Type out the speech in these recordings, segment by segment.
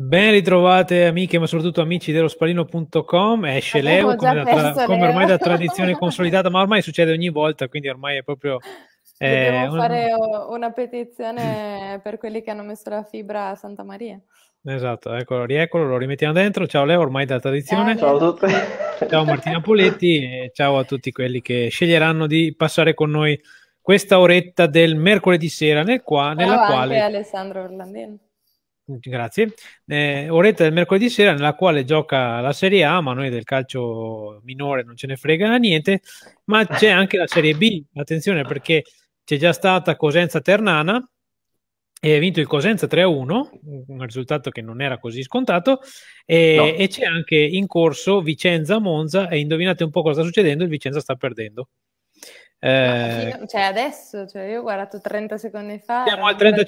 Ben ritrovate amiche, ma soprattutto amici dello Spalino.com. Esce Leo Avevo già perso come Leo. ormai da tradizione consolidata, ma ormai succede ogni volta, quindi ormai è proprio Dobbiamo un... fare una petizione per quelli che hanno messo la fibra a Santa Maria. Esatto, eccolo, rieccolo, lo rimettiamo dentro. Ciao Leo, ormai da Ciao tradizione. Ciao Leo. a tutti. Ciao Martina Poletti e ciao a tutti quelli che sceglieranno di passare con noi questa oretta del mercoledì sera nella Ciao anche quale... Alessandro Orlandino. Grazie. Oretta del mercoledì sera nella quale gioca la Serie A, ma noi del calcio minore non ce ne frega niente, ma c'è anche la Serie B. Attenzione perché c'è già stata Cosenza-Ternana e ha vinto il Cosenza 3-1, un risultato che non era così scontato, No. e c'è anche in corso Vicenza-Monza e indovinate un po' cosa sta succedendo, il Vicenza sta perdendo. Cioè adesso, io ho guardato 30 secondi fa. Siamo al era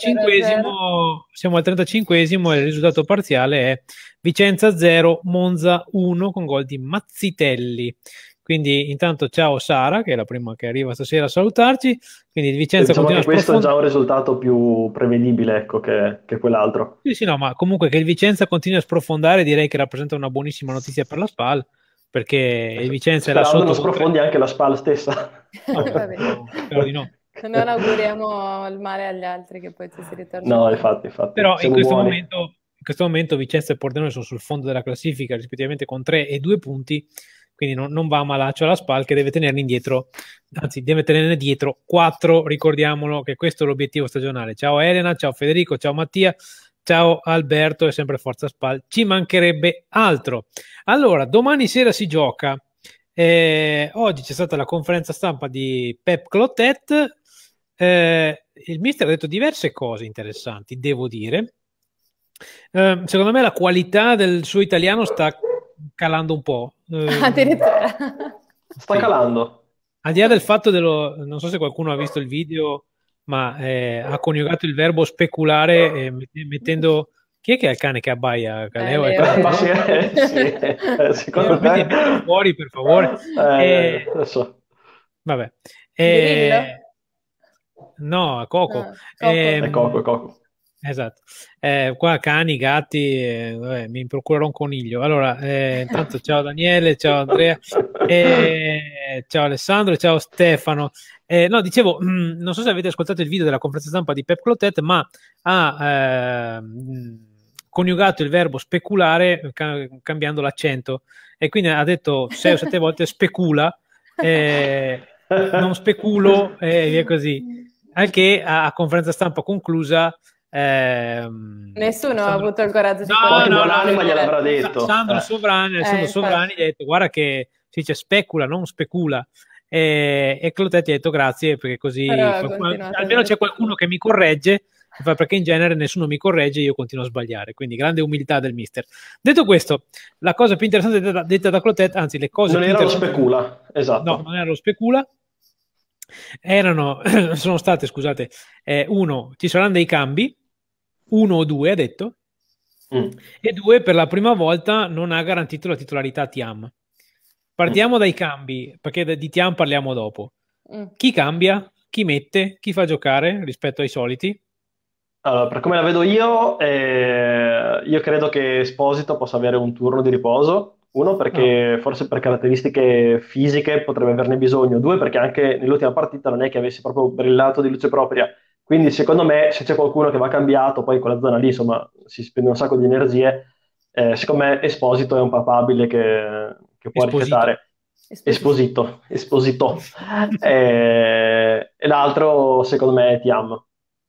35esimo e il risultato parziale è Vicenza 0, Monza 1 con gol di Mazzitelli. Quindi intanto ciao Sara, che è la prima che arriva stasera a salutarci. Quindi il Vicenza Diciamo continua che a questo è già sprofondare. un risultato più prevedibile, ecco, che quell'altro. Sì, no, ma comunque che il Vicenza continui a sprofondare direi che rappresenta una buonissima notizia per la SPAL, perché il Vicenza è là Sperando non sotto con sprofondi anche la SPAL stessa. No, Vabbè. spero di no. Non auguriamo il male agli altri che poi ci si ritorna. No, infatti, Però siamo buoni. in questo momento Vicenza e Pordenone sono sul fondo della classifica rispettivamente con 3 e 2 punti, quindi non va a malaccio alla SPAL che deve tenerne indietro, anzi deve tenerne dietro 4, ricordiamolo che questo è l'obiettivo stagionale. Ciao Elena, ciao Federico, ciao Mattia, ciao Alberto e sempre Forza SPAL, ci mancherebbe altro. Allora, domani sera si gioca, oggi c'è stata la conferenza stampa di Pep Clotet. Il mister ha detto diverse cose interessanti, devo dire. Secondo me la qualità del suo italiano sta calando un po'. Addirittura. Sta calando. Al di là del fatto non so se qualcuno ha visto il video, ma ha coniugato il verbo speculare mettendo... Chi è che è il cane che abbaia? Leo? Leo. Ma sì, secondo me... Mettilo fuori, per favore. Adesso. Vabbè. Grillo? No, Coco. Coco. È Coco. Esatto. Qua cani, gatti, vabbè, mi procurerò un coniglio. Allora, intanto ciao Daniele, ciao Andrea, ciao Alessandro, ciao Stefano. No, dicevo, non so se avete ascoltato il video della conferenza stampa di Pep Clotet, ma ha coniugato il verbo speculare cambiando l'accento e quindi ha detto 6 o 7 volte specula, non speculo e via così. Anche a conferenza stampa conclusa Nessuno ha avuto il coraggio di qualche buonanima gliel'avrà detto. Sandro Sovrani gli ha detto guarda che si dice specula, non specula. E Clotet gli ha detto grazie perché così almeno c'è qualcuno che mi corregge, perché in genere nessuno mi corregge e io continuo a sbagliare, quindi grande umiltà del mister. Detto questo, la cosa più interessante detta da Clotet, anzi le cose non più era lo specula, esatto. No, non era lo specula, sono state, scusate, ci saranno dei cambi, 1 o 2 ha detto, e 2 per la prima volta non ha garantito la titolarità a Thiam. Partiamo dai cambi, perché di Thiam parliamo dopo. Chi cambia? Chi mette? Chi fa giocare rispetto ai soliti? Allora, per come la vedo io credo che Esposito possa avere un turno di riposo. Uno, perché forse per caratteristiche fisiche potrebbe averne bisogno. 2, perché anche nell'ultima partita non è che avesse proprio brillato di luce propria. Quindi secondo me se c'è qualcuno che va cambiato, poi in quella zona lì insomma si spende un sacco di energie, secondo me Esposito è un papabile che può rifiatare. Esposito. E l'altro secondo me è Thiam.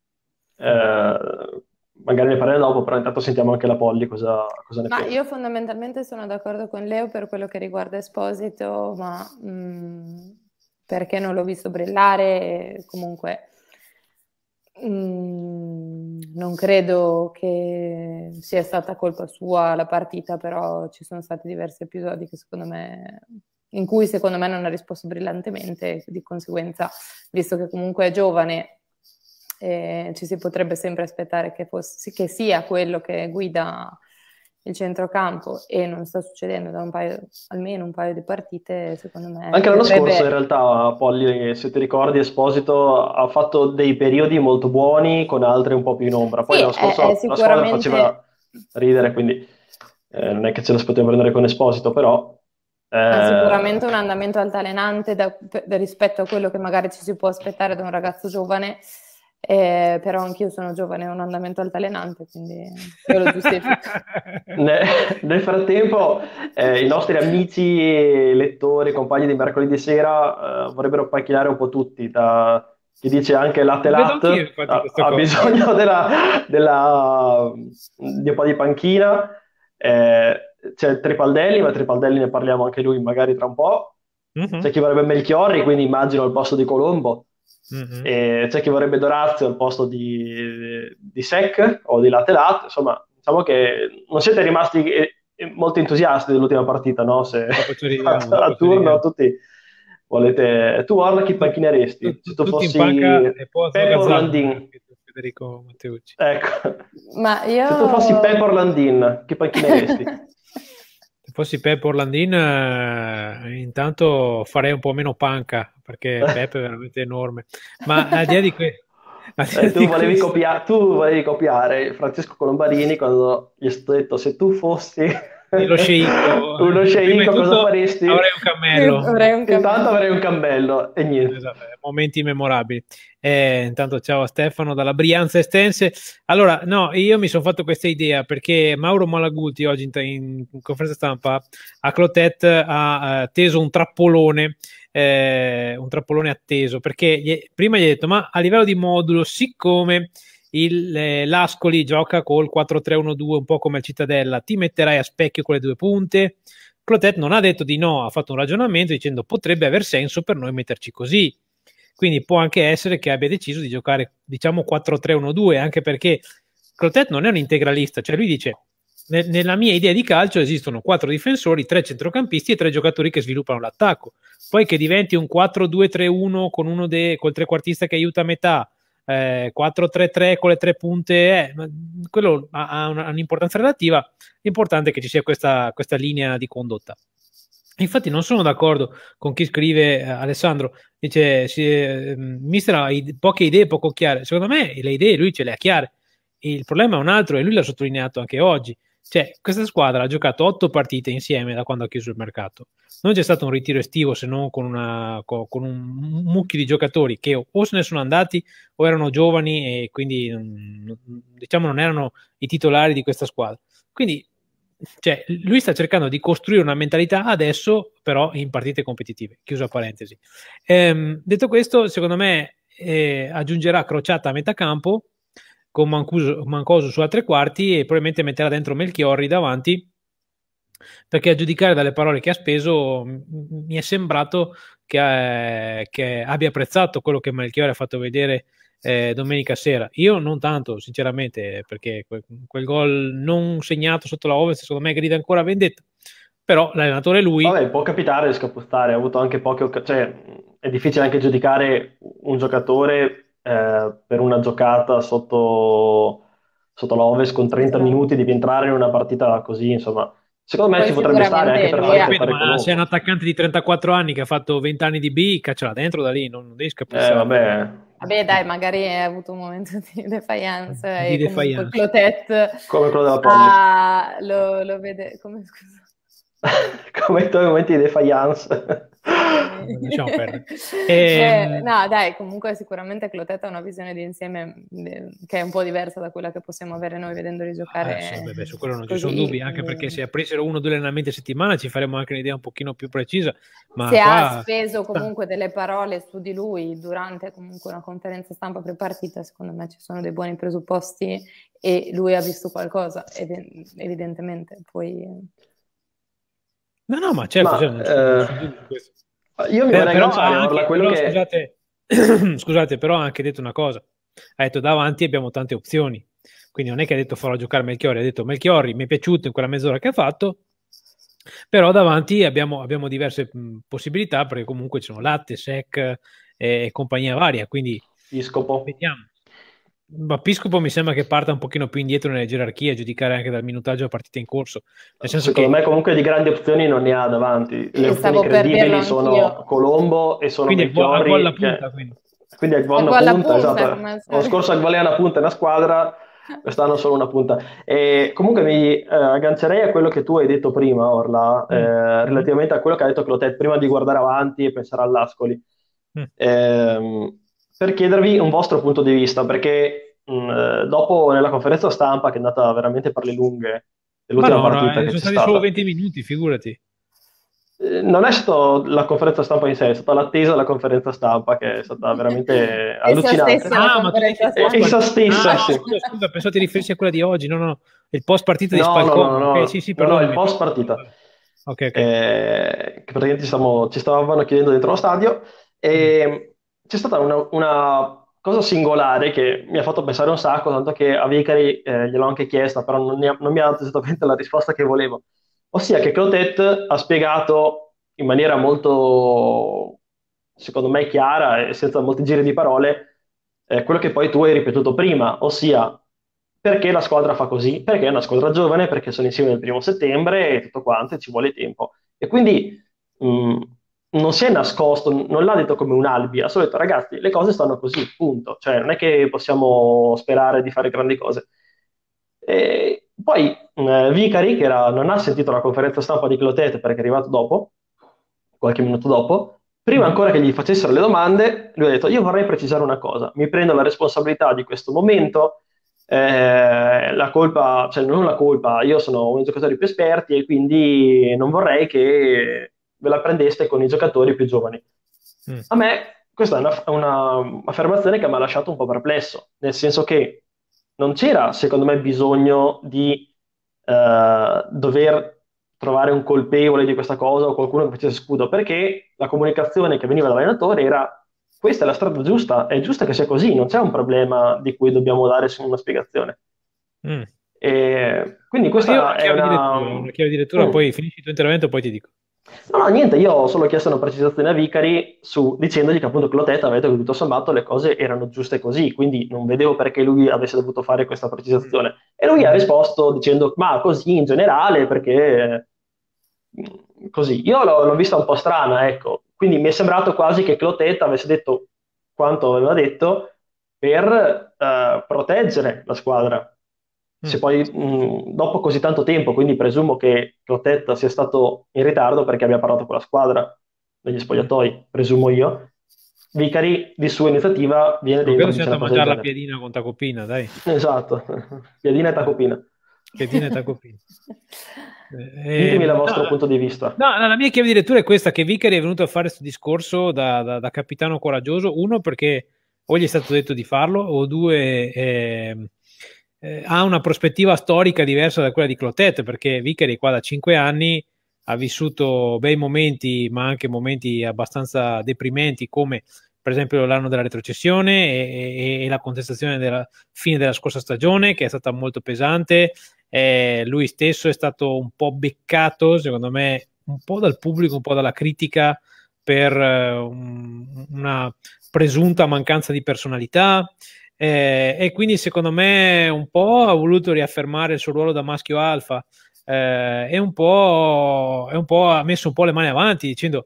Magari ne parleremo dopo, però intanto sentiamo anche la Polly cosa ne pensa. Io fondamentalmente sono d'accordo con Leo per quello che riguarda Esposito, ma perché non l'ho visto brillare, comunque non credo che sia stata colpa sua la partita, però ci sono stati diversi episodi in cui secondo me non ha risposto brillantemente, di conseguenza, visto che comunque è giovane, ci si potrebbe sempre aspettare che sia quello che guida il centrocampo e non sta succedendo da almeno un paio di partite, secondo me. Anche l'anno scorso in realtà, Polly, se ti ricordi, Esposito ha fatto dei periodi molto buoni con altri un po' più in ombra. Poi l'anno scorso la squadra faceva ridere, quindi non è che ce la si poteva prendere con Esposito, però... Ha sicuramente un andamento altalenante rispetto a quello che magari ci si può aspettare da un ragazzo giovane, però anch'io sono giovane e ho un andamento altalenante, quindi io lo giustifico. Nel frattempo, i nostri amici, lettori, compagni di mercoledì sera vorrebbero panchinare un po' tutti, chi dice anche latte latte ha bisogno di un po' di panchina. C'è Tripaldelli, ma Tripaldelli ne parliamo anche lui magari tra un po'. C'è chi vorrebbe Melchiorri, quindi immagino al posto di Colombo. E c'è chi vorrebbe Dorazio al posto di Sec o di Latte Latte. Insomma, diciamo che non siete rimasti molto entusiasti dell'ultima partita, no? Se a turno tutti volete... Tu, Orla, chi panchineresti? Se tu fossi Pep Orlandin. Federico Matteucci. Ecco. Ma io... Se tu fossi Pep Orlandin, chi panchineresti? Se fossi Pep Orlandin, intanto farei un po' meno panca, perché Pep è veramente enorme. Ma al di là di questo... Tu volevi copiare Francesco Colombarini quando gli è stato detto: se tu fossi uno sceicco, cosa faresti? Avrei un cammello. Intanto avrei un cammello e niente. Esatto, momenti memorabili. Intanto ciao a Stefano dalla Brianza Estense. Allora, no, io mi sono fatto questa idea perché Mauro Malagulti oggi in conferenza stampa a Clotet ha teso un trappolone atteso, perché prima gli ha detto: ma a livello di modulo, siccome l'Ascoli gioca col 4-3-1-2 un po' come il Cittadella, ti metterai a specchio con le due punte? Clotet non ha detto di no, ha fatto un ragionamento dicendo potrebbe aver senso per noi metterci così, quindi può anche essere che abbia deciso di giocare, diciamo, 4-3-1-2, anche perché Clotet non è un integralista, cioè lui dice: nella mia idea di calcio esistono 4 difensori, 3 centrocampisti e 3 giocatori che sviluppano l'attacco. Poi che diventi un 4-2-3-1 con col trequartista che aiuta a metà, 4-3-3 con le 3 punte, quello ha un'importanza relativa. L'importante è che ci sia questa linea di condotta. Infatti non sono d'accordo con chi scrive, Alessandro, dice mister ha poche idee poco chiare. Secondo me le idee lui ce le ha chiare. Il problema è un altro e lui l'ha sottolineato anche oggi. Cioè, questa squadra ha giocato 8 partite insieme da quando ha chiuso il mercato. Non c'è stato un ritiro estivo se non con un mucchio di giocatori che o se ne sono andati o erano giovani e quindi diciamo non erano i titolari di questa squadra. Quindi cioè, lui sta cercando di costruire una mentalità adesso, però in partite competitive. Chiusa parentesi. Detto questo, secondo me aggiungerà Crociata a metà campo con Mancosu su tre quarti e probabilmente metterà dentro Melchiorri davanti, perché a giudicare dalle parole che ha speso mi è sembrato che abbia apprezzato quello che Melchiorri ha fatto vedere domenica sera. Io non tanto, sinceramente, perché quel gol non segnato sotto la Ovest secondo me grida ancora vendetta, però l'allenatore è lui. Vabbè, può capitare di scappostare, ha avuto anche poche occasioni, cioè è difficile anche giudicare un giocatore per una giocata sotto l'Ovest con 30 minuti devi entrare in una partita così, insomma. Secondo me ci potrebbe stare anche per ma se è un attaccante di 34 anni che ha fatto 20 anni di B, cacciala dentro da lì, non devi scappare. Vabbè, dai, magari ha avuto un momento di defiance di defiance. Clotet come quello della Polli. Lo vede come, scusa? Come i tuoi momenti di defiance. Diciamo no, dai, comunque sicuramente Clotet ha una visione di insieme che è un po' diversa da quella che possiamo avere noi vedendoli giocare. Su quello non ci sono dubbi, anche perché se aprissero 1 o 2 allenamenti a settimana ci faremmo anche un'idea un pochino più precisa. Ma se ha speso comunque delle parole su di lui durante comunque una conferenza stampa prepartita, secondo me ci sono dei buoni presupposti e lui ha visto qualcosa, evidentemente. Poi... No, ma certo, io mi vorrei agganciare quello che... Scusate, però ha anche detto una cosa. Ha detto davanti abbiamo tante opzioni. Quindi non è che ha detto farò giocare Melchiorri, ha detto Melchiorri mi è piaciuto in quella mezz'ora che ha fatto, però davanti abbiamo diverse possibilità, perché comunque ci sono Latte, Sec e compagnia varia, quindi Piscopo. Vediamo. Ma Piscopo mi sembra che parta un pochino più indietro nelle gerarchie, a giudicare anche dal minutaggio a partita in corso. Nel senso secondo me comunque di grandi opzioni non ne ha davanti. Le opzioni credibili sono Colombo e sono Melchiorri. Quindi è buona punta, esatto. Lo scorso Agvalea una punta è una squadra, quest'anno solo una punta. E comunque mi aggancerei a quello che tu hai detto prima, Orla, Mm. relativamente a quello che ha detto Clotet, prima di guardare avanti e pensare all'Ascoli, Mm. per chiedervi un vostro punto di vista, perché dopo nella conferenza stampa, che è andata veramente per le lunghe, Ma dell'ultima no, no, partita che sono c'è stati solo stata, 20 minuti, figurati. non è stata la conferenza stampa in sé, è stata l'attesa della conferenza stampa che è stata veramente Essa allucinante. stessa la Ah, ma tu dici conferenza il post Essa stampa. partita. Ah, stessa, no, sì. scusa, pensavo ti riferissi a quella di oggi. No, no, il post partita di No, no, no, Spalcone. Ok, sì, no, sì, no, no, il perdonami. post partita, Ok, ok. che praticamente ci stavano chiedendo dentro lo stadio, Mm. e c'è stata una cosa singolare che mi ha fatto pensare un sacco, tanto che a Vicari gliel'ho anche chiesta, però non mi ha dato esattamente la risposta che volevo. Ossia che Clotet ha spiegato in maniera molto, secondo me, chiara e senza molti giri di parole, quello che poi tu hai ripetuto prima, ossia perché la squadra fa così, perché è una squadra giovane, perché sono insieme il 1° settembre e tutto quanto, e ci vuole tempo. E quindi mh, non si è nascosto, non l'ha detto come un alibi, ha solo detto ragazzi, le cose stanno così, punto. Cioè non è che possiamo sperare di fare grandi cose. E poi Vicari, non ha sentito la conferenza stampa di Clotet perché è arrivato dopo, qualche minuto dopo, prima Mhm. ancora che gli facessero le domande, lui ha detto: Io vorrei precisare una cosa, mi prendo la responsabilità di questo momento. La colpa, cioè non la colpa, io sono uno dei giocatori più esperti e quindi non vorrei che ve la prendeste con i giocatori più giovani. Mm. A me questa è una affermazione che mi ha lasciato un po' perplesso, nel senso che non c'era, secondo me, bisogno di dover trovare un colpevole di questa cosa o qualcuno che facesse scudo, perché la comunicazione che veniva dall'allenatore era questa è la strada giusta, è giusto che sia così, non c'è un problema di cui dobbiamo dare una spiegazione. Mm. E quindi No, io ho questa è una chiave di lettura, Mm. poi finisci il tuo intervento, poi ti dico. No, no, niente, io ho solo chiesto una precisazione a Vicari dicendogli che appunto Clotet aveva detto che tutto sommato le cose erano giuste così, quindi non vedevo perché lui avesse dovuto fare questa Mm. precisazione. E lui ha Mhm. risposto dicendo, ma così in generale, perché così. Io l'ho vista un po' strana, ecco. Quindi mi è sembrato quasi che Clotet avesse detto quanto aveva detto per proteggere la squadra. Se Mm. poi dopo così tanto tempo, quindi presumo che Clotet sia stato in ritardo perché abbia parlato con la squadra negli Mm. spogliatoi, presumo io. Vicari di sua iniziativa viene Non dentro credo e sia dice una andato a cosa del mangiare la genere. piadina con Tacopina, dai. Esatto, piadina e tacopina. Piadina e Tacopina. Ditemi il No, vostro punto di vista. no, la mia chiave di lettura è questa, che Vicari è venuto a fare questo discorso da capitano coraggioso, uno perché o gli è stato detto di farlo, o due ha una prospettiva storica diversa da quella di Clotet, perché Vicari qua da 5 anni ha vissuto bei momenti, ma anche momenti abbastanza deprimenti, come per esempio l'anno della retrocessione e la contestazione della fine della scorsa stagione, che è stata molto pesante. Lui stesso è stato un po' beccato, secondo me, un po' dal pubblico, un po' dalla critica per una presunta mancanza di personalità. E quindi secondo me un po' ha voluto riaffermare il suo ruolo da maschio alfa e un po' ha messo un po' le mani avanti dicendo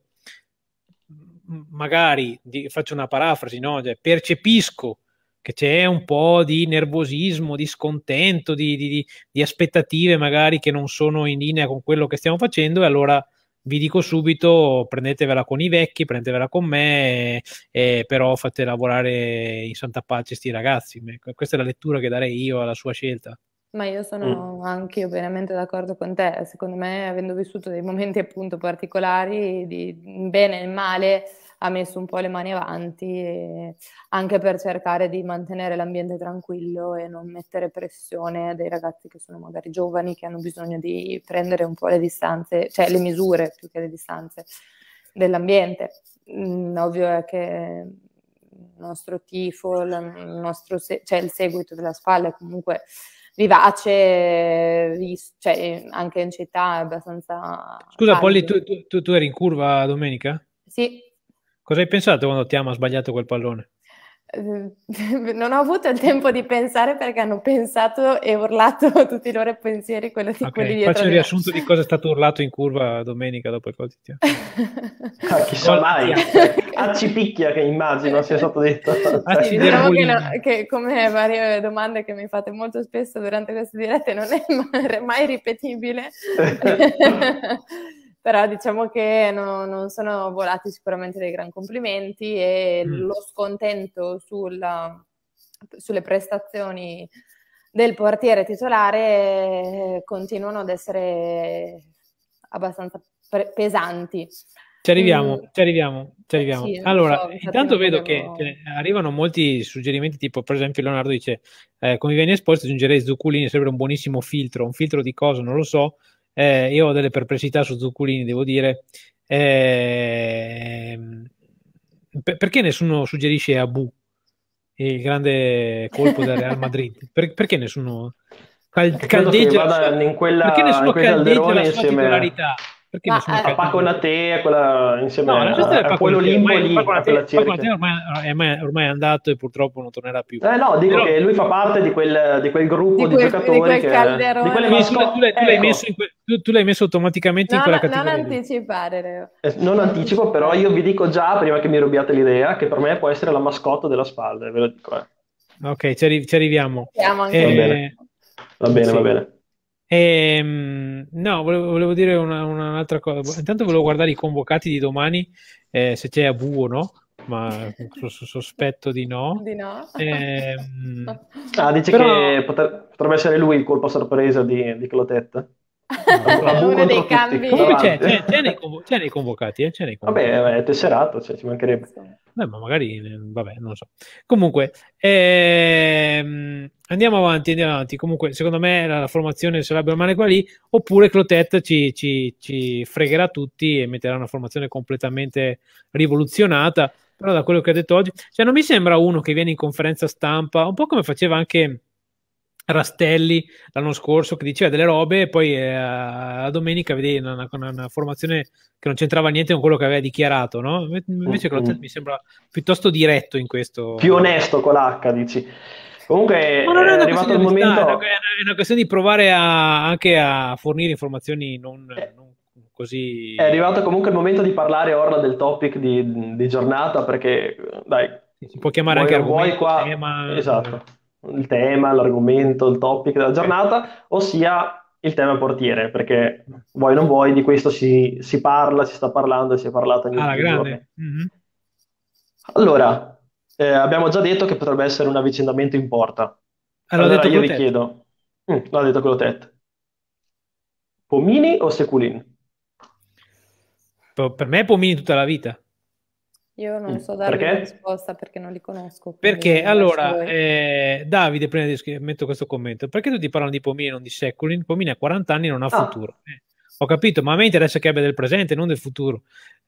magari faccio una parafrasi, no? Cioè, percepisco che c'è un po' di nervosismo, di scontento, di aspettative magari che non sono in linea con quello che stiamo facendo, e allora vi dico subito, prendetevela con i vecchi, prendetevela con me, però fate lavorare in santa pace sti ragazzi. Questa è la lettura che darei io alla sua scelta. Ma io Mm. sono anche io pienamente d'accordo con te. Secondo me, avendo vissuto dei momenti appunto particolari, di bene e male, ha messo un po' le mani avanti, anche per cercare di mantenere l'ambiente tranquillo e non mettere pressione a dei ragazzi che sono magari giovani, che hanno bisogno di prendere un po' le distanze, cioè le misure più che le distanze dell'ambiente. Ovvio è che il nostro tifo, cioè il seguito della spalla è comunque vivace, cioè, anche in città è abbastanza Scusa, Polly, caldo. tu eri in curva domenica? Sì, Cosa hai pensato quando Tiama ha sbagliato quel pallone? Non ho avuto il tempo di pensare perché hanno pensato e urlato tutti i loro pensieri, quelli dietro faccio un di me. riassunto di cosa è stato urlato in curva domenica dopo il gol di Thiago. Chissà mai. Accipicchia, che immagino sia stato detto. Sì, diciamo che come varie domande che mi fate molto spesso durante queste dirette non è mai ripetibile. Però diciamo che non sono volati sicuramente dei gran complimenti e lo scontento sulle prestazioni del portiere titolare continuano ad essere abbastanza pesanti. Ci arriviamo. Sì, allora, so, intanto vedo che arrivano molti suggerimenti, tipo per esempio Leonardo dice come viene esposto aggiungerei Zuccolini, sarebbe un buonissimo filtro. Un filtro di cosa? Non lo so. Io ho delle perplessità su Zuccolini, devo dire. Perché nessuno suggerisce Abu, il grande colpo del Real Madrid? Perché nessuno caldeggia la sua, perché nessuno caldeggia la sua titolarità? Perché nessuno a Paco Naté, quella insieme a quell'Olimpo lì, a quella cerchia. ormai è andato e purtroppo non tornerà più. No, dico che lui fa parte di quel gruppo di giocatori di quelle tu l'hai messo automaticamente in quella categoria. Non anticipare, Leo. Non anticipo, però io vi dico già, prima che mi rubiate l'idea, che per me può essere la mascotte della Spalda, ve lo dico. Ok, ci arriviamo. Va bene. No, volevo dire un'altra cosa. Intanto volevo guardare i convocati di domani, se c'è Abu o no, ma sospetto di no. Dice che potrebbe essere lui il colpo sorpresa di Clotet. Uno dei cambi. Comunque c'è nei convocati, c'è nei convocati. Vabbè, è tesserato, ci mancherebbe. Ma magari, vabbè, non lo so. Comunque, andiamo avanti. Comunque, secondo me la formazione sarebbe male quella lì, oppure Clotet ci fregherà tutti e metterà una formazione completamente rivoluzionata. Però da quello che ha detto oggi, cioè non mi sembra uno che viene in conferenza stampa, un po' come faceva anche Rastelli l'anno scorso, che diceva delle robe e poi a domenica vedevi una formazione che non c'entrava niente con quello che aveva dichiarato, no? Invece Clotet mi sembra piuttosto diretto in questo. Più onesto con l'H, dici. Comunque ma non è arrivato il momento. È una questione di provare anche a fornire informazioni non così. È arrivato comunque il momento di parlare ora del topic di giornata, perché dai, si può chiamare anche argomento, qua, tema. Esatto, il tema, l'argomento, il topic della giornata, ossia il tema portiere, perché vuoi non vuoi di questo si parla, si sta parlando e si è parlato negli ultimi giorni. Allora, abbiamo già detto che potrebbe essere un avvicendamento in porta. Allora io vi chiedo, l'ha detto Clotet, Pomini o Seculin? Per me è Pomini tutta la vita. Io non so darvi una risposta perché non li conosco. Perché allora, Davide, prima di metto questo commento, perché tutti parlano di Pomini e non di Seculin? Pomini ha 40 anni e non ha futuro. Ho capito, ma a me interessa che abbia del presente, non del futuro.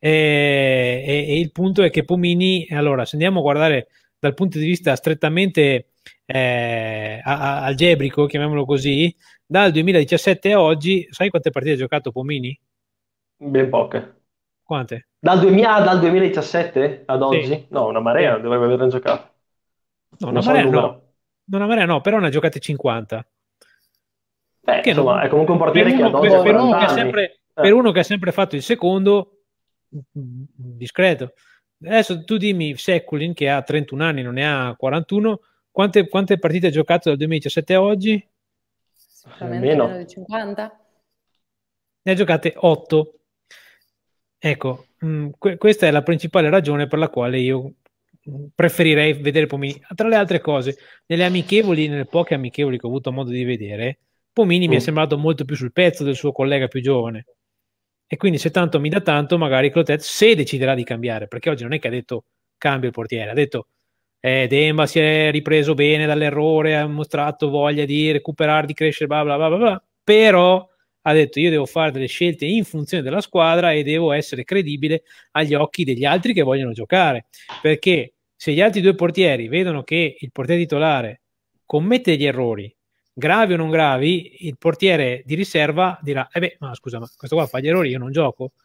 E il punto è che Pomini, allora, se andiamo a guardare dal punto di vista strettamente algebrico, chiamiamolo così, dal 2017 a oggi, sai quante partite ha giocato Pomini? Ben poche. Quante? Dal 2017 ad oggi? Sì. No, una marea, dovrebbe averne giocato. No, una marea no. Non una marea no, però ne ha giocate 50. Beh, insomma, è comunque un portiere che ad oggi ha 40 anni. Per uno che ha sempre fatto il secondo, discreto. Adesso tu dimmi Seculin, che ha 31 anni, non ne ha 41, quante partite ha giocato dal 2017 a oggi? Sicuramente meno di 50. Ne ha giocate 8. Ecco, questa è la principale ragione per la quale io preferirei vedere Pomini. Tra le altre cose, nelle poche amichevoli che ho avuto modo di vedere, Pomini mi è sembrato molto più sul pezzo del suo collega più giovane. E quindi se tanto mi dà tanto, magari Clotet, se deciderà di cambiare, perché oggi non è che ha detto cambio il portiere, ha detto Demba si è ripreso bene dall'errore, ha mostrato voglia di recuperare, di crescere, bla bla bla bla bla, però ha detto io devo fare delle scelte in funzione della squadra e devo essere credibile agli occhi degli altri che vogliono giocare, perché se gli altri due portieri vedono che il portiere titolare commette degli errori gravi o non gravi, il portiere di riserva dirà ma scusa, ma questo qua fa gli errori, io non gioco.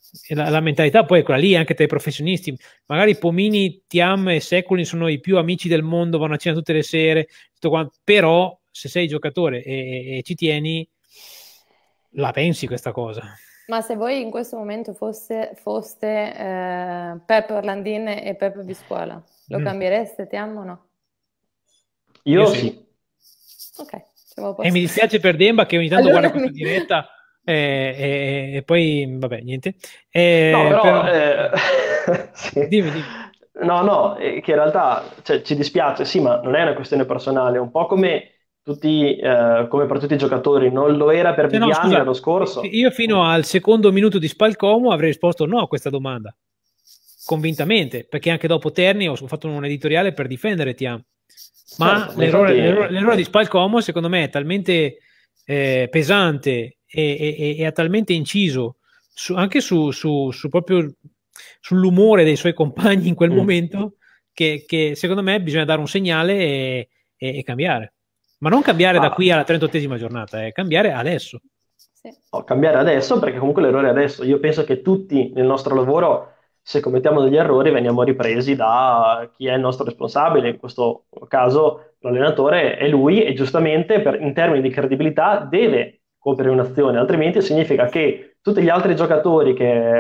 E la mentalità poi è quella lì, anche tra i professionisti. Magari Pomini, Thiam e Seculin sono i più amici del mondo, vanno a cena tutte le sere, tutto quanto. Però se sei giocatore e ci tieni, la pensi questa cosa. Ma se voi in questo momento foste Pep Orlandin e Pep Viscuola, lo cambiereste, ti amo o no? Io sì. Ok, siamo a E posto. mi dispiace per Demba che ogni tanto Allora guarda questa diretta e poi, vabbè, niente. No, però, sì. Dimmi. No, che in realtà cioè, ci dispiace, sì, ma non è una questione personale, un po' come come per tutti i giocatori, non lo era per Cioè, no, Viviani scusa, l'anno scorso. io fino al secondo minuto di Spalcomo avrei risposto no a questa domanda, convintamente, perché anche dopo Terni ho fatto un editoriale per difendere Tiam. Ma Certo, infatti... l'errore di Spalcomo, secondo me, è talmente pesante e ha talmente inciso anche proprio sull'umore dei suoi compagni in quel momento che secondo me bisogna dare un segnale e cambiare. Ma non cambiare da qui alla 38esima giornata, cambiare adesso. Sì. Cambiare adesso, perché comunque l'errore è adesso. Io penso che tutti nel nostro lavoro, se commettiamo degli errori, veniamo ripresi da chi è il nostro responsabile. In questo caso l'allenatore è lui e giustamente in termini di credibilità deve compiere un'azione, altrimenti significa che tutti gli altri giocatori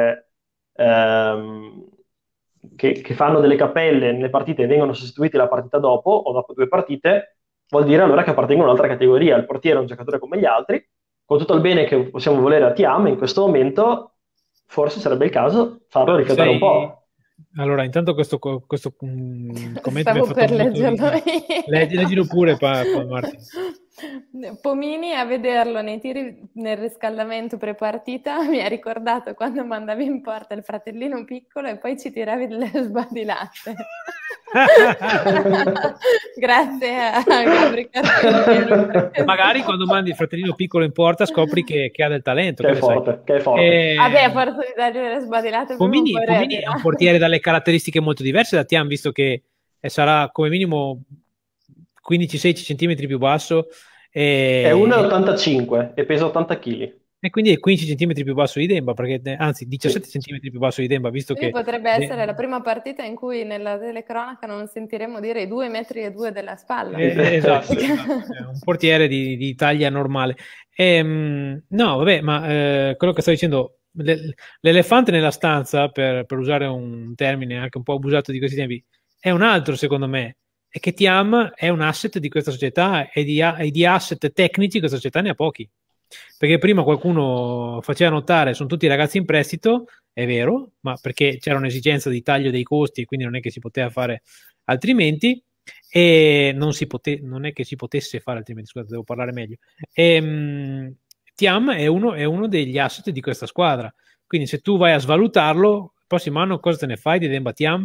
che fanno delle cappelle nelle partite e vengono sostituiti la partita dopo o dopo 2 partite, vuol dire allora che appartengono a un'altra categoria. Il portiere è un giocatore come gli altri, con tutto il bene che possiamo volere a Thiam, in questo momento forse sarebbe il caso farlo riflettere un po'. Allora, intanto questo commento mi ha Stavo fatto per molto leggerlo ridere. io. Leggilo pure, Martin. Pomini a vederlo nei tiri nel riscaldamento pre-partita mi ha ricordato quando mandavi in porta il fratellino piccolo e poi ci tiravi delle sbadilate. Grazie a Gabri Carpentiero. Magari quando mandi il fratellino piccolo in porta scopri che ha del talento. Che è forte, che è forte. Vabbè, a forza di dargli delle sbadilate Pomini è un portiere dalle caratteristiche molto diverse da Tiam, visto che sarà come minimo 15-16 centimetri più basso. È 1,85 e pesa 80 kg. E quindi è 15 centimetri più basso di Demba, anzi 17 centimetri più basso di Demba, visto che... Potrebbe essere la prima partita in cui nella telecronaca non sentiremo dire i 2,2 metri della spalla. Esatto, è un portiere di taglia normale. No, vabbè, ma quello che sto dicendo, l'elefante nella stanza, per usare un termine anche un po' abusato di questi tempi, è un altro secondo me, è che Tiam è un asset di questa società e di asset tecnici questa società ne ha pochi. Perché prima qualcuno faceva notare sono tutti ragazzi in prestito, è vero, ma perché c'era un'esigenza di taglio dei costi e quindi non è che si poteva fare altrimenti, e non è che si potesse fare altrimenti, scusate, devo parlare meglio. Tiam è uno degli asset di questa squadra, quindi se tu vai a svalutarlo, il prossimo anno cosa te ne fai di Demba Tiam?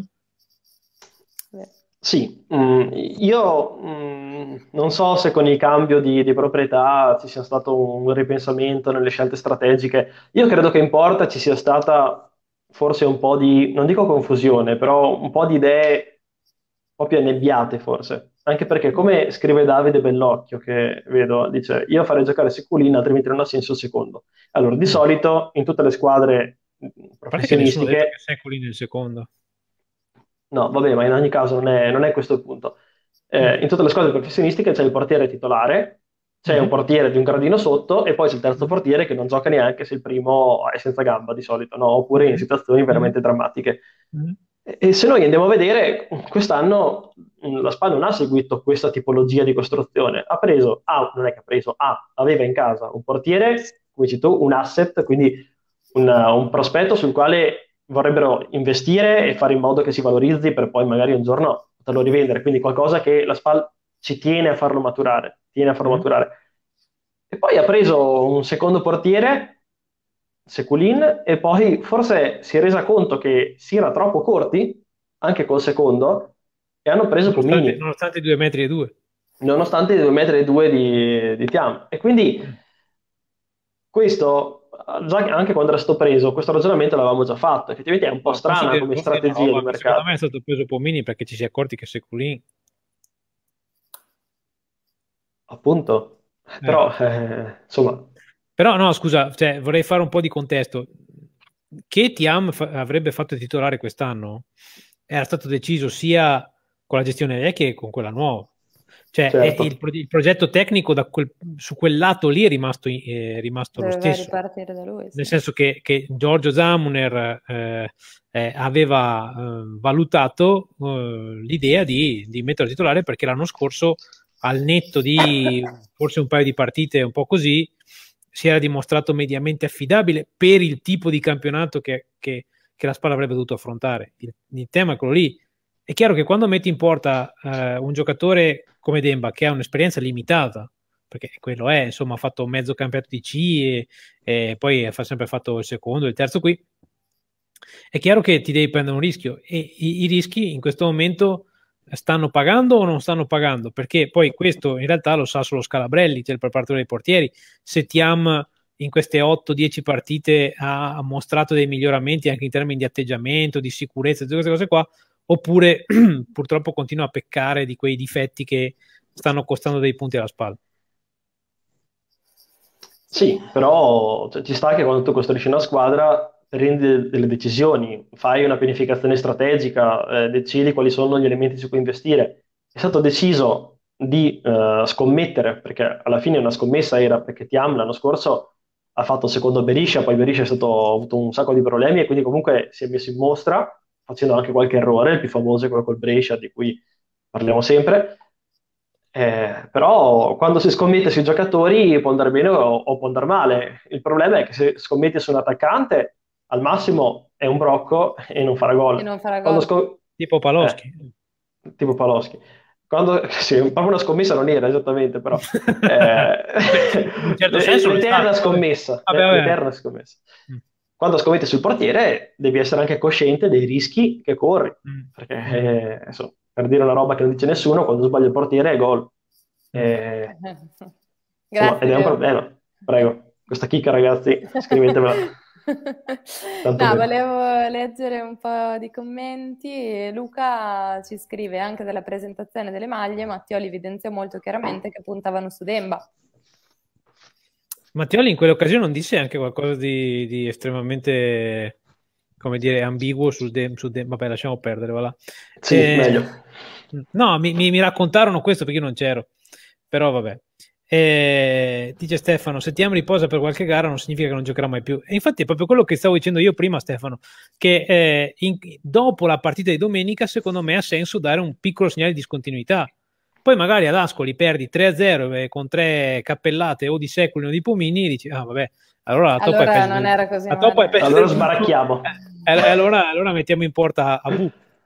Sì, io non so se con il cambio di proprietà ci sia stato un ripensamento nelle scelte strategiche. Io credo che in porta ci sia stata forse un po' di, non dico confusione, però un po' di idee un po' più annebbiate forse. Anche perché, come scrive Davide Bellocchio, che vedo, dice, io farei giocare Seculin, altrimenti non ha senso il secondo. Allora, di solito in tutte le squadre professionistiche... Che Seculin nel secondo. No, vabbè, ma in ogni caso non è questo il punto. In tutte le squadre professionistiche c'è il portiere titolare, c'è un portiere di un gradino sotto e poi c'è il terzo portiere che non gioca neanche se il primo è senza gamba di solito, no? Oppure in situazioni veramente drammatiche. E se noi andiamo a vedere, quest'anno la SPA non ha seguito questa tipologia di costruzione, non è che ha preso, aveva in casa un portiere, come dici tu, un asset, quindi un prospetto sul quale vorrebbero investire e fare in modo che si valorizzi per poi magari un giorno poterlo rivendere, quindi qualcosa che la SPAL ci tiene a farlo maturare, E poi ha preso un secondo portiere, Seculin, e poi forse si è resa conto che si era troppo corti, anche col secondo, e hanno preso Pomini. Nonostante 2,2 metri. Nonostante i 2,2 metri di Tiam. E quindi questo, già anche quando era stato preso, questo ragionamento l'avevamo già fatto. Effettivamente è un po' strana come strategia di mercato. Secondo me è stato preso Pomini perché ci si è accorti che Seculin... Appunto. Però, insomma... Però no, scusa, vorrei fare un po' di contesto. che Thiam avrebbe fatto titolare quest'anno era stato deciso sia con la gestione vecchia che con quella nuova. Cioè Certo. il progetto tecnico su quel lato lì è rimasto lo Doveva stesso. ripartire da lui, sì. Nel senso che Giorgio Zamuner aveva valutato l'idea di metterlo titolare, perché l'anno scorso, al netto di forse un paio di partite un po' così, si era dimostrato mediamente affidabile per il tipo di campionato che la Spal avrebbe dovuto affrontare. Il tema è quello lì. È chiaro che quando metti in porta un giocatore come Demba, che ha un'esperienza limitata, perché quello è, insomma, ha fatto mezzo campionato di C e poi ha sempre fatto il secondo, il terzo qui, è chiaro che ti devi prendere un rischio, e i rischi in questo momento stanno pagando o non stanno pagando, perché poi questo in realtà lo sa solo Scalabrelli, cioè il preparatore dei portieri. Se Thiam in queste 8-10 partite ha mostrato dei miglioramenti anche in termini di atteggiamento, di sicurezza, tutte queste cose qua, oppure purtroppo continua a peccare di quei difetti che stanno costando dei punti alla spalla. Sì, però cioè, ci sta che quando tu costruisci una squadra prendi delle decisioni, fai una pianificazione strategica, decidi quali sono gli elementi su cui investire. È stato deciso di scommettere, perché alla fine una scommessa era, perché Thiam l'anno scorso ha fatto il secondo Berisha, poi Berisha ha avuto un sacco di problemi e quindi comunque si è messo in mostra, facendo anche qualche errore, il più famoso è quello col Brescia, di cui parliamo sempre. Però quando si scommette sui giocatori può andare bene o può andare male. Il problema è che se scommetti su un attaccante, al massimo è un brocco e non farà E gol. non farà Quando gol. Tipo Paloschi. Tipo Paloschi. Sì, proprio una scommessa non era esattamente, però In un certo senso lo è l'eterna stato. scommessa, Vabbè. l'eterna scommessa. Quando scommetti sul portiere devi essere anche cosciente dei rischi che corri, perché insomma, per dire una roba che non dice nessuno, quando sbaglia il portiere è gol. Insomma, ed è un problema. Prego, questa chicca ragazzi, scrivetemela. Tanto No, bene. volevo leggere un po' di commenti. Luca ci scrive anche della presentazione delle maglie. Mattioli evidenzia molto chiaramente che puntavano su Demba. Mattioli in quell'occasione non disse anche qualcosa di estremamente, come dire, ambiguo vabbè, lasciamo perdere, voilà. Sì, meglio. No, mi raccontarono questo perché io non c'ero, però vabbè. Dice Stefano, se Thiam riposa per qualche gara non significa che non giocherà mai più. E infatti è proprio quello che stavo dicendo io prima, Stefano, che dopo la partita di domenica secondo me ha senso dare un piccolo segnale di discontinuità. Poi magari ad Ascoli perdi 3-0 con 3 cappellate o di Secoli o di Pomini, e dici, ah vabbè, allora la toppa Allora è peggio. non era così La toppa è male. peggio. Allora sbaracchiamo. Allora mettiamo in porta Abu.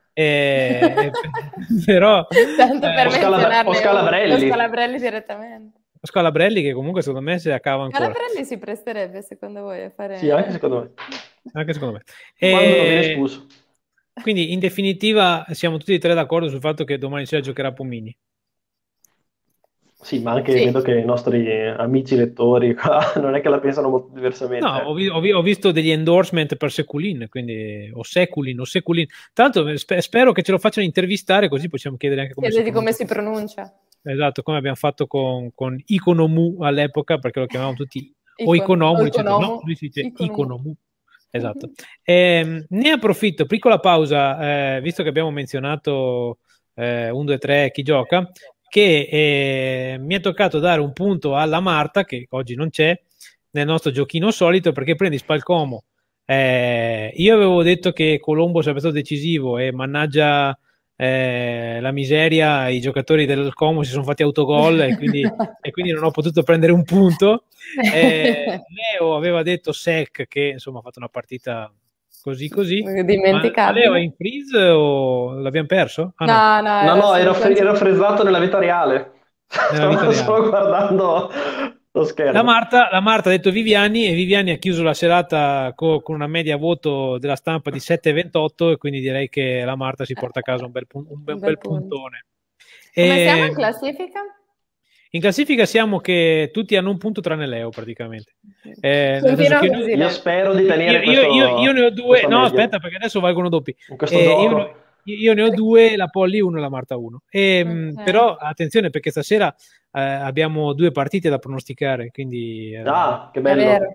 Però Tanto per menzionarne o Scalabrelli. o Scalabrelli direttamente. Scalabrelli, che comunque secondo me si accava ancora. Scalabrelli si presterebbe secondo voi a fare... Sì, anche secondo me. Anche secondo me. Quando non viene espulso. Quindi in definitiva siamo tutti e tre d'accordo sul fatto che domani sera giocherà Pomini. Sì, ma anche vedo che i nostri amici lettori qua non è che la pensano molto diversamente. No, ho visto degli endorsement per Seculin, quindi o Seculin. Tra l'altro spero che ce lo facciano intervistare, così possiamo chiedere anche come si pronuncia. Esatto, come abbiamo fatto con Iconomu all'epoca, perché lo chiamavamo tutti o Iconomu, no, lui si dice Iconomu. Esatto. Ne approfitto, piccola pausa, visto che abbiamo menzionato 1, 2, 3 chi gioca, che mi è toccato dare un punto alla Marta, che oggi non c'è, nel nostro giochino solito, perché prendi Spalcomo. Io avevo detto che Colombo sarebbe stato decisivo e mannaggia la miseria, i giocatori del Como si sono fatti autogol e quindi non ho potuto prendere un punto. Leo aveva detto Sec, che insomma ha fatto una partita così. Ma Leo è in freeze o l'abbiamo perso? No, ero frizzato nella vita reale. Stavo guardando lo schermo. La Marta ha detto Viviani, e Viviani ha chiuso la serata con una media voto della stampa di 7,28, e quindi direi che la Marta si porta a casa un bel puntone. Come siamo in classifica? In classifica siamo che tutti hanno un punto tranne Leo praticamente. Io spero di tenere io ne ho due. No, aspetta, perché adesso valgono doppi. Io ne ho due, la Polly 1 e la Marta 1. Però attenzione, perché stasera abbiamo 2 partite da pronosticare, quindi che bello.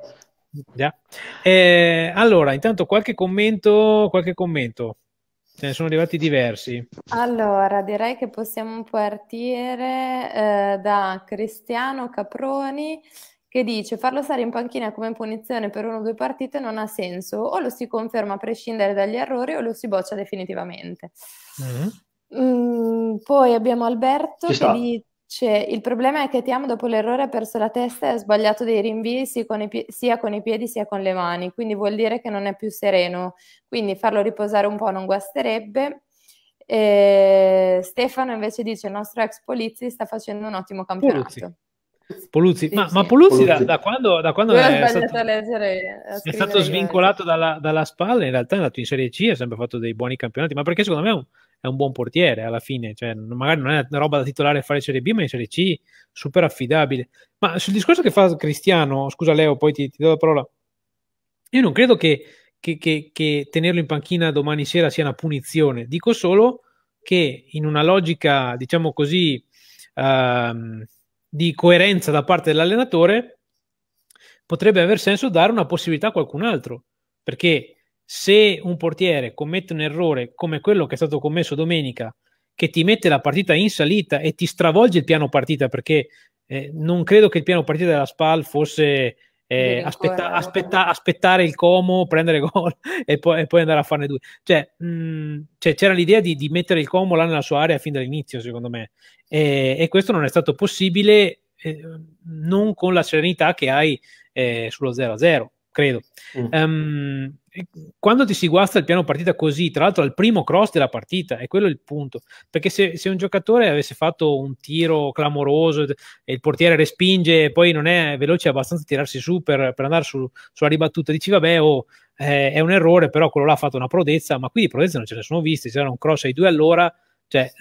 Già. Allora, intanto qualche commento. Ce ne sono arrivati diversi. Allora, direi che possiamo partire da Cristiano Caproni che dice farlo stare in panchina come punizione per 1 o 2 partite non ha senso, o lo si conferma a prescindere dagli errori o lo si boccia definitivamente. Poi abbiamo Alberto Ci che sta. dice il problema è che Thiam dopo l'errore ha perso la testa e ha sbagliato dei rinvii sia con i piedi sia con le mani, quindi vuol dire che non è più sereno, quindi farlo riposare un po' non guasterebbe. Stefano invece dice il nostro ex Polizzi sta facendo un ottimo campionato. Poluzzi. Sì, Ma sì. Poluzzi Poluzzi. Da quando Lui ha è sbagliato stato, a leggere, a è scrivere stato io, svincolato dalla spalla, in realtà è andato in Serie C, ha sempre fatto dei buoni campionati, ma perché secondo me è un buon portiere alla fine, cioè magari non è una roba da titolare a fare Serie B, ma in Serie C super affidabile. Ma sul discorso che fa Cristiano, scusa Leo, poi ti do la parola, io non credo che tenerlo in panchina domani sera sia una punizione, dico solo che in una logica, diciamo così, di coerenza da parte dell'allenatore potrebbe aver senso dare una possibilità a qualcun altro, perché se un portiere commette un errore come quello che è stato commesso domenica, che ti mette la partita in salita e ti stravolge il piano partita, perché non credo che il piano partita della SPAL fosse aspettare il Como, prendere gol e poi andare a farne due. Cioè, c'era l'idea di mettere il Como là nella sua area fin dall'inizio, secondo me, e questo non è stato possibile, non con la serenità che hai sullo 0-0, credo. Quando ti si guasta il piano partita così, tra l'altro al primo cross della partita, è quello il punto, perché se un giocatore avesse fatto un tiro clamoroso e il portiere respinge e poi non è veloce abbastanza a tirarsi su per andare sulla ribattuta, dici vabbè, è un errore, però quello là ha fatto una prodezza, ma qui di prodezza non ce ne sono viste, c'era un cross ai 2 all'ora, cioè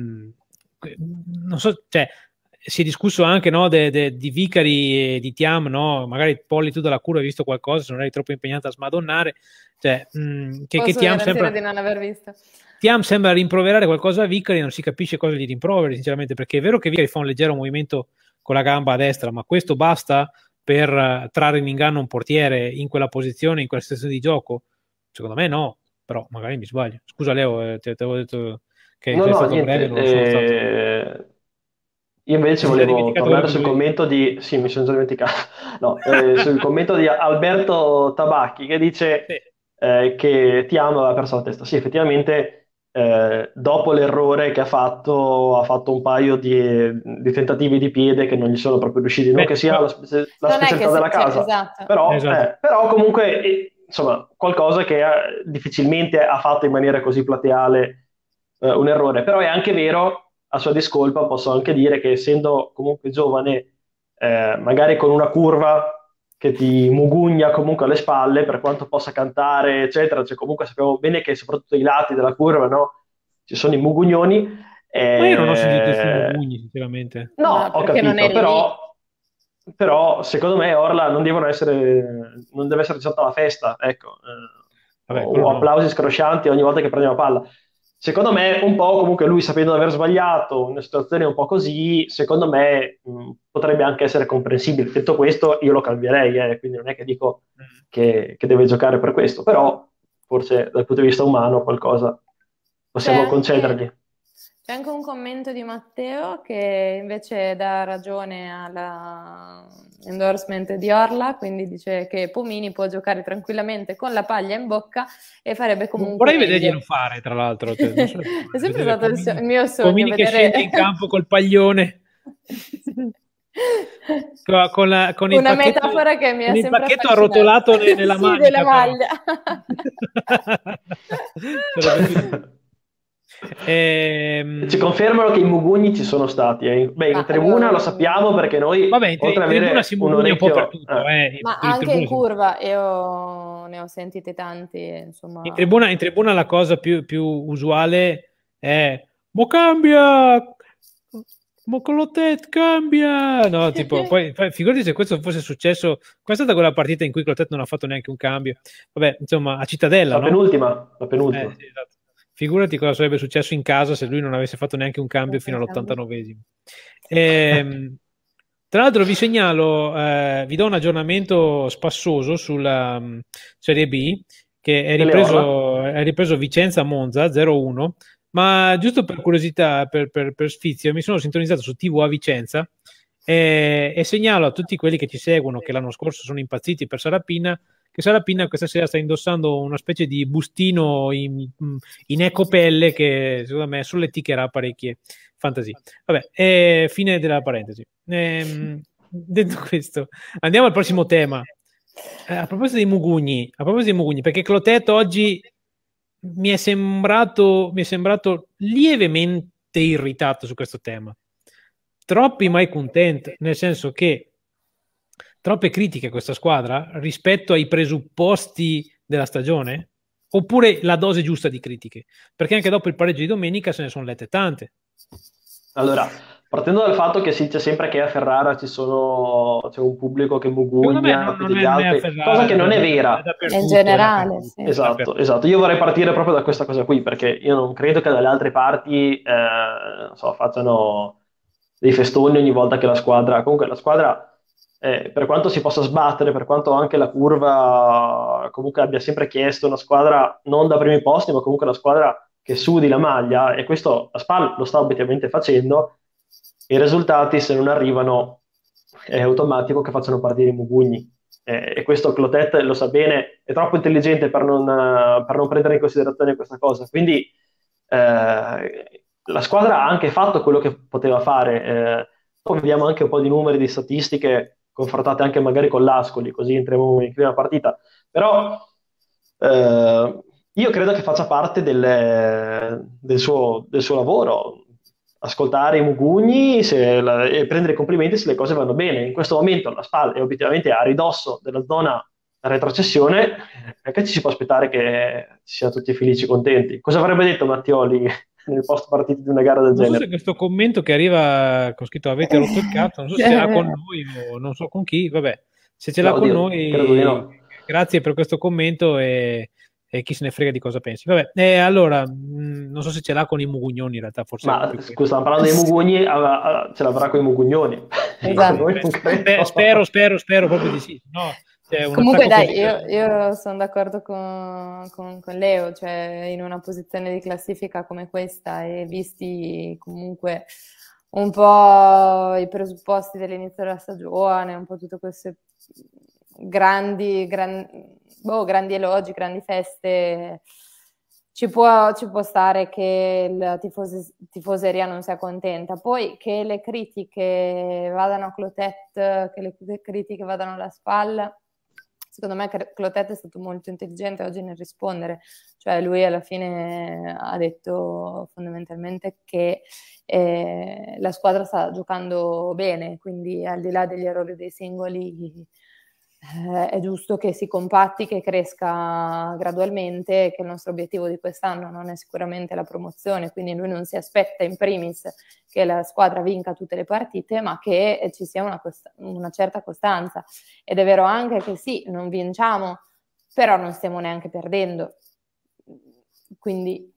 non so, cioè si è discusso anche, no, di Vicari e di Thiam, no? Magari Polli tu dalla curva hai visto qualcosa, se non eri troppo impegnata a smadonnare, cioè, che Thiam sembra di non aver visto. Thiam sembra rimproverare qualcosa a Vicari, non si capisce cosa gli rimproveri sinceramente, perché è vero che Vicari fa un leggero movimento con la gamba a destra, ma questo basta per trarre in inganno un portiere in quella posizione, in quella situazione di gioco? Secondo me no, però magari mi sbaglio. Scusa Leo, ti avevo detto che sei stato breve, non lo sono stato. Io invece Ti sei volevo dimenticato quello tornare che sul dovevi dire. commento di... Sì, mi sono già dimenticato. No, sul commento di Alberto Tabacchi che dice Sì. che Thiam aveva perso la testa. Sì, effettivamente dopo l'errore che ha fatto un paio di tentativi di piede che non gli sono proprio riusciti. Non Beh, che sia la non è specialità che della casa, esatto. Esatto. però comunque insomma qualcosa che difficilmente ha fatto in maniera così plateale un errore. Però è anche vero, a sua discolpa, posso anche dire che essendo comunque giovane, magari con una curva che ti mugugna comunque alle spalle, per quanto possa cantare, eccetera, cioè comunque sappiamo bene che soprattutto ai lati della curva, no, ci sono i mugugnoni. Ma io non ho sentito questi mugugni, sinceramente. No, Ma ho perché non capito, eri lì? però secondo me Orla non deve essere sotto la festa, ecco, Vabbè, quello o no. applausi scroscianti ogni volta che prende la palla. Secondo me, un po' comunque lui sapendo di aver sbagliato, in una situazione un po' così, secondo me potrebbe anche essere comprensibile. Detto questo, io lo cambierei, quindi non è che dico che deve giocare per questo, però forse dal punto di vista umano qualcosa possiamo concedergli. C'è anche un commento di Matteo che invece dà ragione all'endorsement di Orla, quindi dice che Pomini può giocare tranquillamente con la paglia in bocca e farebbe comunque Vorrei meglio. vederglielo fare, tra l'altro. Cioè, non so, È sempre stato il mio sogno. Pomini che scende in campo col paglione. Con il una pacchetto, metafora che mi ha con il sempre pacchetto affascinato. arrotolato nella sì, manica. della maglia. Ci confermano che i mugugni ci sono stati. Beh, in tribuna lo sappiamo perché noi, vabbè, oltre ad tribuna avere si un mugugna un po' per orecchio... tutto. Ma anche in curva, io ne ho sentite tanti, insomma. In tribuna la cosa più usuale è "Mo cambia! Mo Clotet cambia!" No, tipo, poi figurati se questo fosse successo. Questa è stata quella partita in cui Clotet non ha fatto neanche un cambio. Vabbè, insomma, a Cittadella, La no? penultima. Sì, esatto. Figurati cosa sarebbe successo in casa se lui non avesse fatto neanche un cambio fino all'89esimo. Tra l'altro vi segnalo, vi do un aggiornamento spassoso sulla Serie B, che è ripreso Vicenza-Monza 0-1, ma giusto per curiosità, per sfizio, mi sono sintonizzato su TV a Vicenza e segnalo a tutti quelli che ci seguono, che l'anno scorso sono impazziti per Sarapina, che Sarapina questa sera sta indossando una specie di bustino in ecopelle che secondo me solleticcherà parecchie fantasie. Vabbè, fine della parentesi. Detto questo, andiamo al prossimo tema. A proposito dei Mugugni, perché Clotet oggi mi è sembrato lievemente irritato su questo tema. Troppi mai content, nel senso che troppe critiche a questa squadra rispetto ai presupposti della stagione, oppure la dose giusta di critiche, perché anche dopo il pareggio di domenica se ne sono lette tante. Allora, partendo dal fatto che si dice sempre che a Ferrara c'è un pubblico che mugugna più degli altri, cosa che non è vera. In generale, sì. Esatto. Io vorrei partire proprio da questa cosa qui, perché io non credo che dalle altre parti facciano dei festoni ogni volta che comunque la squadra, per quanto si possa sbattere, per quanto anche la curva comunque abbia sempre chiesto una squadra non da primi posti, ma comunque una squadra che sudi la maglia, e questo la SPAL lo sta obiettivamente facendo, i risultati se non arrivano è automatico che facciano partire i mugugni, e questo Clotet lo sa bene, è troppo intelligente per non prendere in considerazione questa cosa, quindi la squadra ha anche fatto quello che poteva fare. Poi vediamo anche un po' di numeri, di statistiche confrontate anche magari con l'Ascoli, così entriamo in prima partita, però io credo che faccia parte del suo lavoro ascoltare i mugugni e prendere i complimenti se le cose vanno bene. In questo momento la SPAL è obiettivamente a ridosso della zona retrocessione, perché ci si può aspettare che siano tutti felici e contenti. Cosa avrebbe detto Mattioli nel post partita di una gara del genere? Non so se questo commento che arriva con scritto avete rotto il cazzo, non so se ce l'ha con noi o non so con chi, vabbè, se ce l'ha con noi, no. Grazie per questo commento e chi se ne frega di cosa pensi. Vabbè, allora, non so se ce l'ha con i mugugnoni in realtà, forse. Ma scusa, stiamo parlando dei mugugni, ce l'avrà con i mugugnoni. Esatto. Spero proprio di sì. No, comunque dai, io sono d'accordo con Leo, cioè in una posizione di classifica come questa e visti comunque un po' i presupposti dell'inizio della stagione, un po' tutte queste grandi elogi, grandi feste, ci può stare che la tifoseria non sia contenta. Poi che le critiche vadano a Clotet, che le critiche vadano alla SPAL, secondo me Clotet è stato molto intelligente oggi nel rispondere, cioè lui alla fine ha detto fondamentalmente che la squadra sta giocando bene, quindi al di là degli errori dei singoli è giusto che si compatti, che cresca gradualmente, che il nostro obiettivo di quest'anno non è sicuramente la promozione, quindi lui non si aspetta in primis che la squadra vinca tutte le partite, ma che ci sia una certa costanza. Ed è vero anche che sì, non vinciamo, però non stiamo neanche perdendo. Quindi...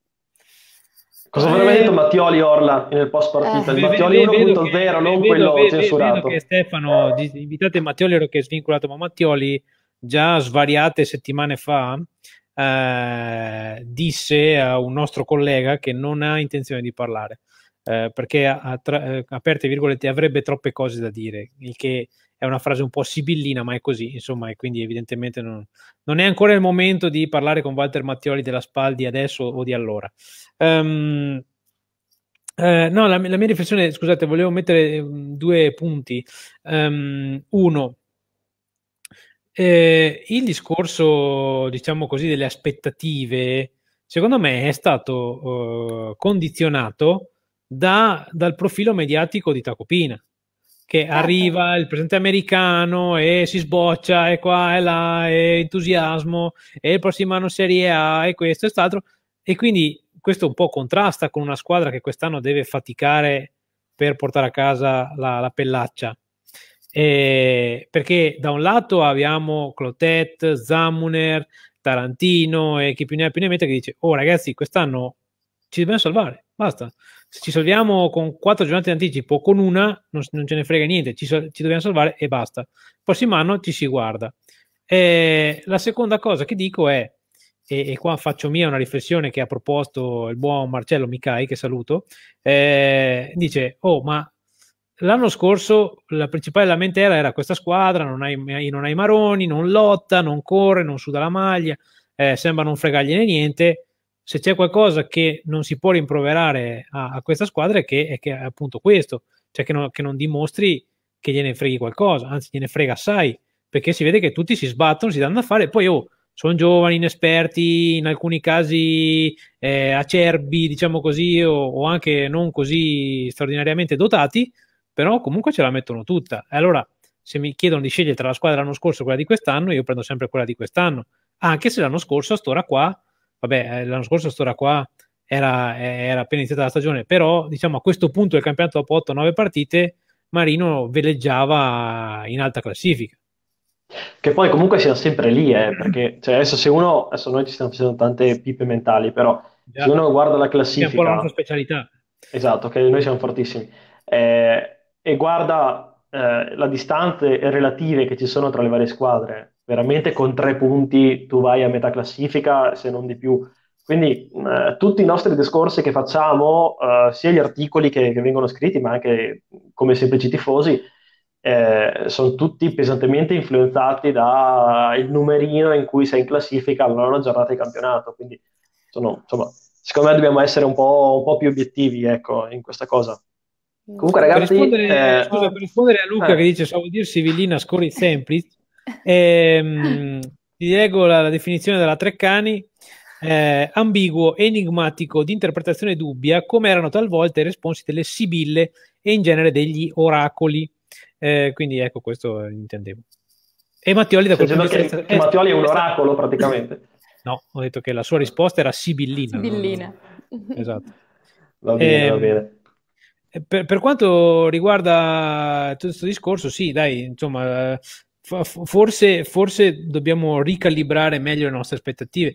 Cosa avrebbe detto Mattioli Orla nel post partita? Il Mattioli 1.0, non quello censurato. Vedo che Stefano, invitate Mattioli, ero che è svincolato, ma Mattioli già svariate settimane fa disse a un nostro collega che non ha intenzione di parlare, perché aperte virgolette avrebbe troppe cose da dire, il che è una frase un po' sibillina, ma è così, insomma, e quindi evidentemente non è ancora il momento di parlare con Walter Mattioli della SPAL di adesso o di allora. No, la mia riflessione, scusate, volevo mettere due punti. Uno, il discorso, diciamo così, delle aspettative, secondo me è stato condizionato dal profilo mediatico di Tacopina, che arriva il presidente americano e si sboccia e qua e là e entusiasmo e il prossimo anno Serie A e questo e quest'altro, e quindi questo un po' contrasta con una squadra che quest'anno deve faticare per portare a casa la pellaccia, perché da un lato abbiamo Clotet, Zamuner, Tarantino e chi più ne ha più ne mette che dice: oh ragazzi, quest'anno ci dobbiamo salvare, basta. Se ci salviamo con 4 giornate di anticipo o con una, non ce ne frega niente, ci dobbiamo salvare e basta. Il prossimo anno ci si guarda. La seconda cosa che dico è, e qua faccio mia una riflessione che ha proposto il buon Marcello Micai, che saluto, dice, oh, ma l'anno scorso la principale lamentela era questa squadra, non hai Maroni, non lotta, non corre, non suda la maglia, sembra non fregargliene niente. Se c'è qualcosa che non si può rimproverare a questa squadra è che è appunto questo, cioè che non dimostri che gliene freghi qualcosa, anzi gliene frega assai, perché si vede che tutti si sbattono, si danno da fare, e poi sono giovani, inesperti, in alcuni casi acerbi, diciamo così, o anche non così straordinariamente dotati, però comunque ce la mettono tutta. E allora, se mi chiedono di scegliere tra la squadra dell'anno scorso e quella di quest'anno, io prendo sempre quella di quest'anno, anche se l'anno scorso a st'ora qua, l'anno scorso a st'ora qua era appena iniziata la stagione, però diciamo a questo punto del campionato dopo 8-9 partite, Marino veleggiava in alta classifica. Che poi comunque siamo sempre lì, perché cioè, adesso noi ci stiamo facendo tante pippe mentali, però se Già, uno guarda la è un po' la nostra classifica, specialità. esatto, che noi siamo fortissimi, e guarda le distanze relative che ci sono tra le varie squadre, veramente con 3 punti tu vai a metà classifica, se non di più. Quindi tutti i nostri discorsi che facciamo, sia gli articoli che vengono scritti, ma anche come semplici tifosi, sono tutti pesantemente influenzati dal numerino in cui sei in classifica alla nona giornata di campionato. Quindi insomma, secondo me dobbiamo essere un po' più obiettivi, ecco, in questa cosa. Comunque, ragazzi, Per rispondere a Luca che dice stavo dire Sivillina scorri semplice, ti leggo la definizione della Treccani, ambiguo, enigmatico, di interpretazione dubbia, come erano talvolta i responsi delle sibille e in genere degli oracoli. Quindi ecco, questo intendevo. E Mattioli da quel punto di vista... che Mattioli è un oracolo praticamente. No, ho detto che la sua risposta era sibillina. Sibillina. Esatto. Va bene, va bene. Per quanto riguarda tutto questo discorso, sì, dai, insomma, forse dobbiamo ricalibrare meglio le nostre aspettative,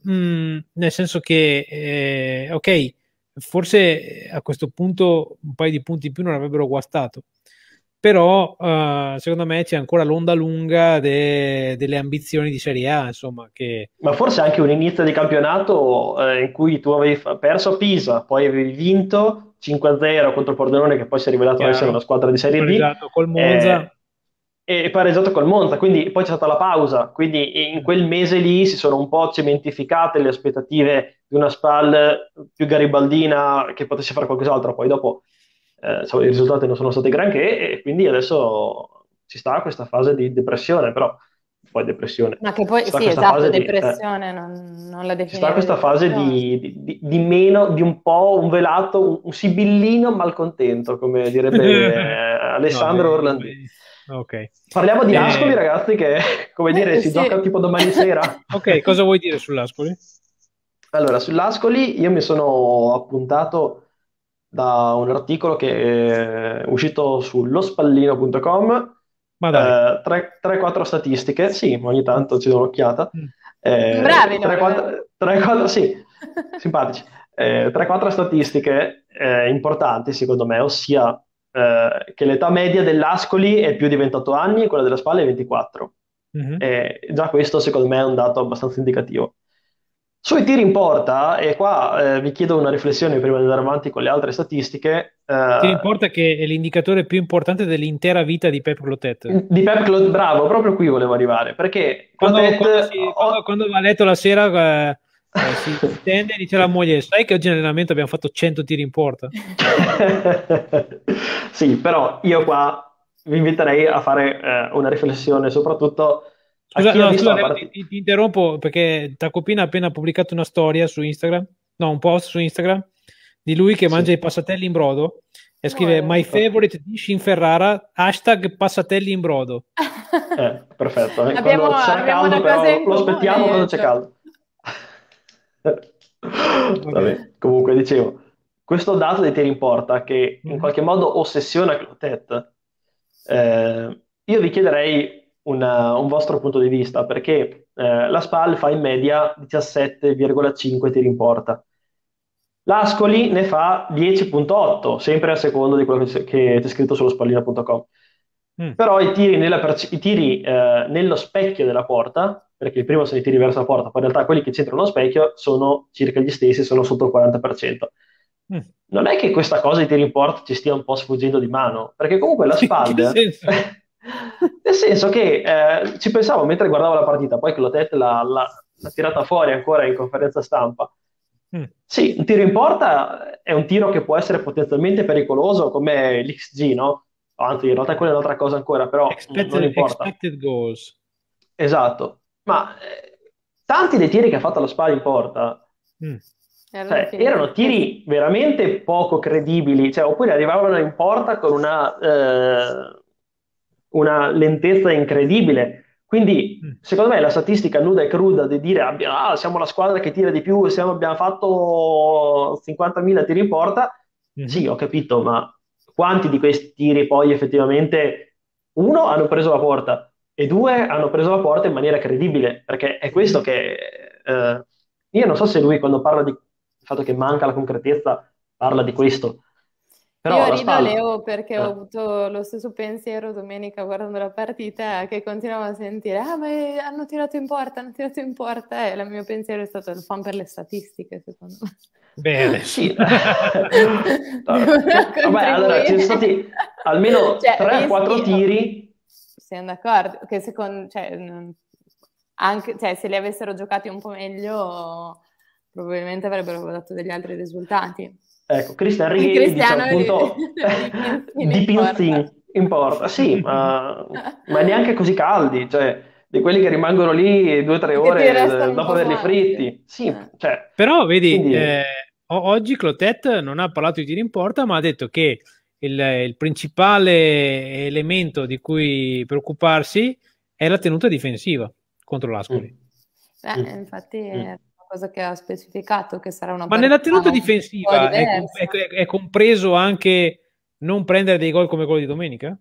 nel senso che, ok, forse a questo punto un paio di punti in più non avrebbero guastato, però secondo me c'è ancora l'onda lunga delle ambizioni di Serie A, insomma, che... Ma forse anche un inizio di campionato in cui tu avevi perso a Pisa, poi avevi vinto 5-0 contro il Pordenone, che poi si è rivelato essere una squadra di Serie B, col Monza. E pareggiato col Monza, quindi poi c'è stata la pausa, quindi in quel mese lì si sono un po' cementificate le aspettative di una SPAL più garibaldina che potesse fare qualcos'altro, poi dopo insomma, i risultati non sono stati granché e quindi adesso ci sta questa fase di depressione, però poi depressione. Ma che poi, sì, esatto, depressione, non la definirei. Ci sta questa fase di meno, di un po' un velato, un sibillino malcontento, come direbbe Alessandro Orlandini. Ok. Parliamo di Ascoli, ragazzi, che come dire si gioca tipo domani sera. Ok, cosa vuoi dire sull'Ascoli? Allora, sull'Ascoli io mi sono appuntato da un articolo che è uscito su lospallino.com, ma dai. 3-4 statistiche, sì, ogni tanto ci do un'occhiata. Bravi, 3-4, sì, simpatici. 3-4 statistiche importanti, secondo me, ossia che l'età media dell'Ascoli è più di 28 anni e quella della Spalla è 24. Già questo, secondo me, è un dato abbastanza indicativo. Sui tiri in porta, e qua vi chiedo una riflessione prima di andare avanti con le altre statistiche. Tiri in porta che è l'indicatore più importante dell'intera vita di Pep Clotet. Di Pep Clotet, bravo, proprio qui volevo arrivare, perché quando va a letto la sera si stende e dice alla moglie: sai che oggi in allenamento abbiamo fatto 100 tiri in porta? Sì, però io qua vi inviterei a fare una riflessione soprattutto ti interrompo perché Tacopina ha appena pubblicato una storia su Instagram, no, un post su Instagram di lui che mangia i passatelli in brodo e scrive My favorite dish in Ferrara, #passatelli in brodo. Perfetto, abbiamo caldo, però lo aspettiamo quando c'è caldo. Vabbè, comunque dicevo, questo dato dei tiri in porta che in qualche modo ossessiona Clotet, io vi chiederei un vostro punto di vista, perché la SPAL fa in media 17,5 tiri in porta. L'Ascoli ne fa 10,8, sempre a secondo di quello che c'è scritto sullo spallina.com. Però i tiri, nello specchio della porta, perché il primo sono i tiri verso la porta, poi in realtà quelli che c'entrano nello specchio sono circa gli stessi, sono sotto il 40%. Non è che questa cosa di tiri in porta ci stia un po' sfuggendo di mano, perché comunque la SPAL, nel senso che ci pensavo mentre guardavo la partita, poi Clotet l'ha tirata fuori ancora in conferenza stampa. Sì, un tiro in porta è un tiro che può essere potenzialmente pericoloso come l'XG, no? Anzi, in realtà quella è un'altra cosa ancora, però non importa. Expected goals. Esatto, ma tanti dei tiri che ha fatto la SPAL in porta erano tiri veramente poco credibili, cioè, oppure arrivavano in porta con una lentezza incredibile. Quindi, secondo me, la statistica nuda e cruda di dire siamo la squadra che tira di più, abbiamo fatto 50.000 tiri in porta, sì, ho capito, ma quanti di questi tiri poi effettivamente, uno, hanno preso la porta e due, hanno preso la porta in maniera credibile? Perché è questo che... io non so se lui, quando parla di fatto che manca la concretezza, parla di questo. Però io rido, Leo, perché ho avuto lo stesso pensiero domenica guardando la partita, che continuavo a sentire ma hanno tirato in porta, e il mio pensiero è stato il fan per le statistiche, secondo me. Bene. Sì. Vabbè, allora ci sono stati almeno 3-4 tiri. Siamo d'accordo, che secondo, anche, se li avessero giocati un po' meglio, probabilmente avrebbero dato degli altri risultati. Ecco, Cristian Righi dice appunto di Pinzin in porta, sì, ma neanche così caldi, cioè di quelli che rimangono lì 2-3 ore dopo averli fritti. Sì, cioè, però vedi, quindi... oggi Clotet non ha parlato di tiri in porta, ma ha detto che il principale elemento di cui preoccuparsi è la tenuta difensiva contro l'Ascoli. Infatti è una cosa che ha specificato, che sarà una ma nella tenuta difensiva è compreso anche non prendere dei gol come quello di domenica?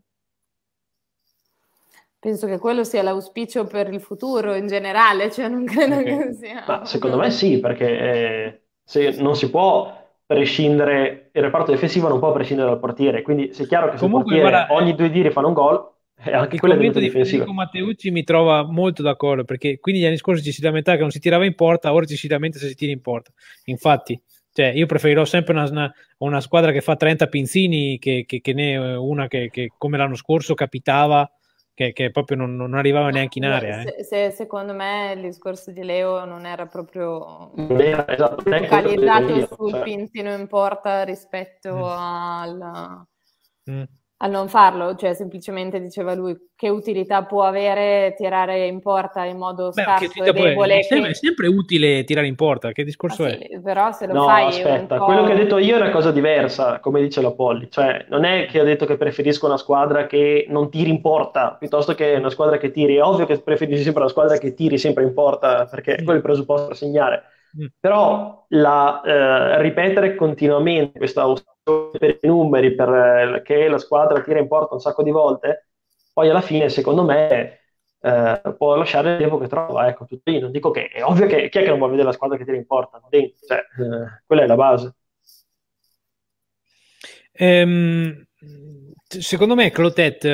Penso che quello sia l'auspicio per il futuro in generale, cioè non credo che sia... Ma secondo me sì, perché se non si può prescindere, il reparto difensivo non può prescindere dal portiere, quindi se è chiaro che se il portiere ogni 2 tiri fanno un gol, anche quella è tenuta difensiva. Il commento di Federico Matteucci mi trova molto d'accordo, perché quindi gli anni scorsi ci si lamentava che non si tirava in porta, ora ci si lamenta se si tira in porta. Infatti, cioè, io preferirò sempre una squadra che fa 30 pinzini che ne una che come l'anno scorso capitava, che proprio non arrivava neanche in area. Secondo me il discorso di Leo non era proprio esatto, focalizzato sul pinzino in porta rispetto al non farlo, cioè semplicemente diceva lui che utilità può avere tirare in porta in modo scarso e debole. È sempre utile tirare in porta, che discorso è? Però se lo fai aspetta, quello che ho detto io è una cosa diversa, come dice la Polli, cioè non è che ho detto che preferisco una squadra che non tiri in porta piuttosto che una squadra che tiri. È ovvio che preferisci sempre una squadra che tiri sempre in porta, perché quello è il presupposto per segnare. Però ripetere continuamente questa per i numeri, che la squadra tira in porta un sacco di volte, poi alla fine secondo me può lasciare il tempo che trova. Ecco, tutto lì. Non dico che è ovvio che chi è che non vuole vedere la squadra che tira in porta, cioè, quella è la base. Secondo me Clotet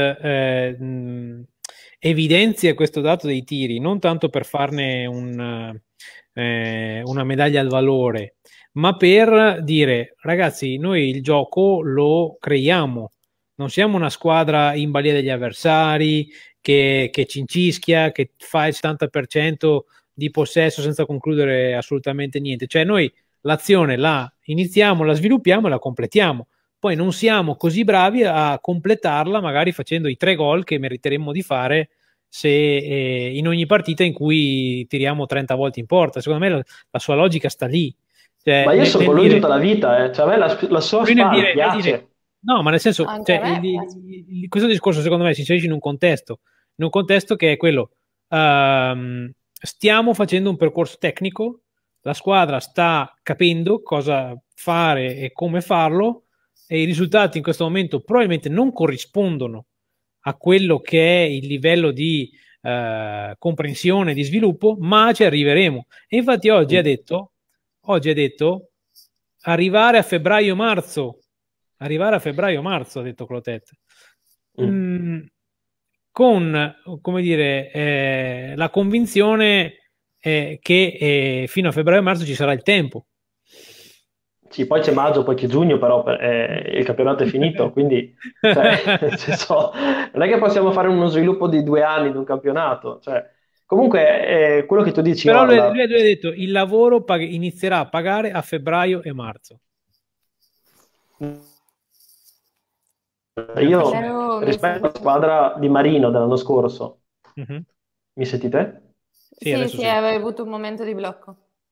evidenzia questo dato dei tiri non tanto per farne una medaglia al valore, ma per dire: ragazzi, noi il gioco lo creiamo, non siamo una squadra in balia degli avversari che cincischia, che fa il 70% di possesso senza concludere assolutamente niente. Cioè noi l'azione la iniziamo, la sviluppiamo e la completiamo. Poi non siamo così bravi a completarla magari facendo i 3 gol che meriteremmo di fare se in ogni partita in cui tiriamo 30 volte in porta. Secondo me la sua logica sta lì. Cioè, ma io sono con lui tutta la vita, cioè a me la sua SPAL piace. No, ma nel senso, questo discorso secondo me si inserisce in un contesto che è quello, stiamo facendo un percorso tecnico, la squadra sta capendo cosa fare e come farlo, e i risultati in questo momento probabilmente non corrispondono a quello che è il livello di comprensione, di sviluppo, ma ci arriveremo. E infatti oggi ha detto arrivare a febbraio-marzo, ha detto Clotet. Con, come dire, la convinzione che fino a febbraio-marzo ci sarà il tempo. Sì, poi c'è maggio, poi c'è giugno, però il campionato è finito, quindi cioè, nel senso, non è che possiamo fare uno sviluppo di 2 anni di un campionato. Cioè, comunque, quello che tu dici, Però lui ha Orla, detto il lavoro inizierà a pagare a febbraio e marzo. io rispetto alla squadra di Marino dell'anno scorso, mi sentite? Sì, adesso sì. avevo avuto un momento di blocco.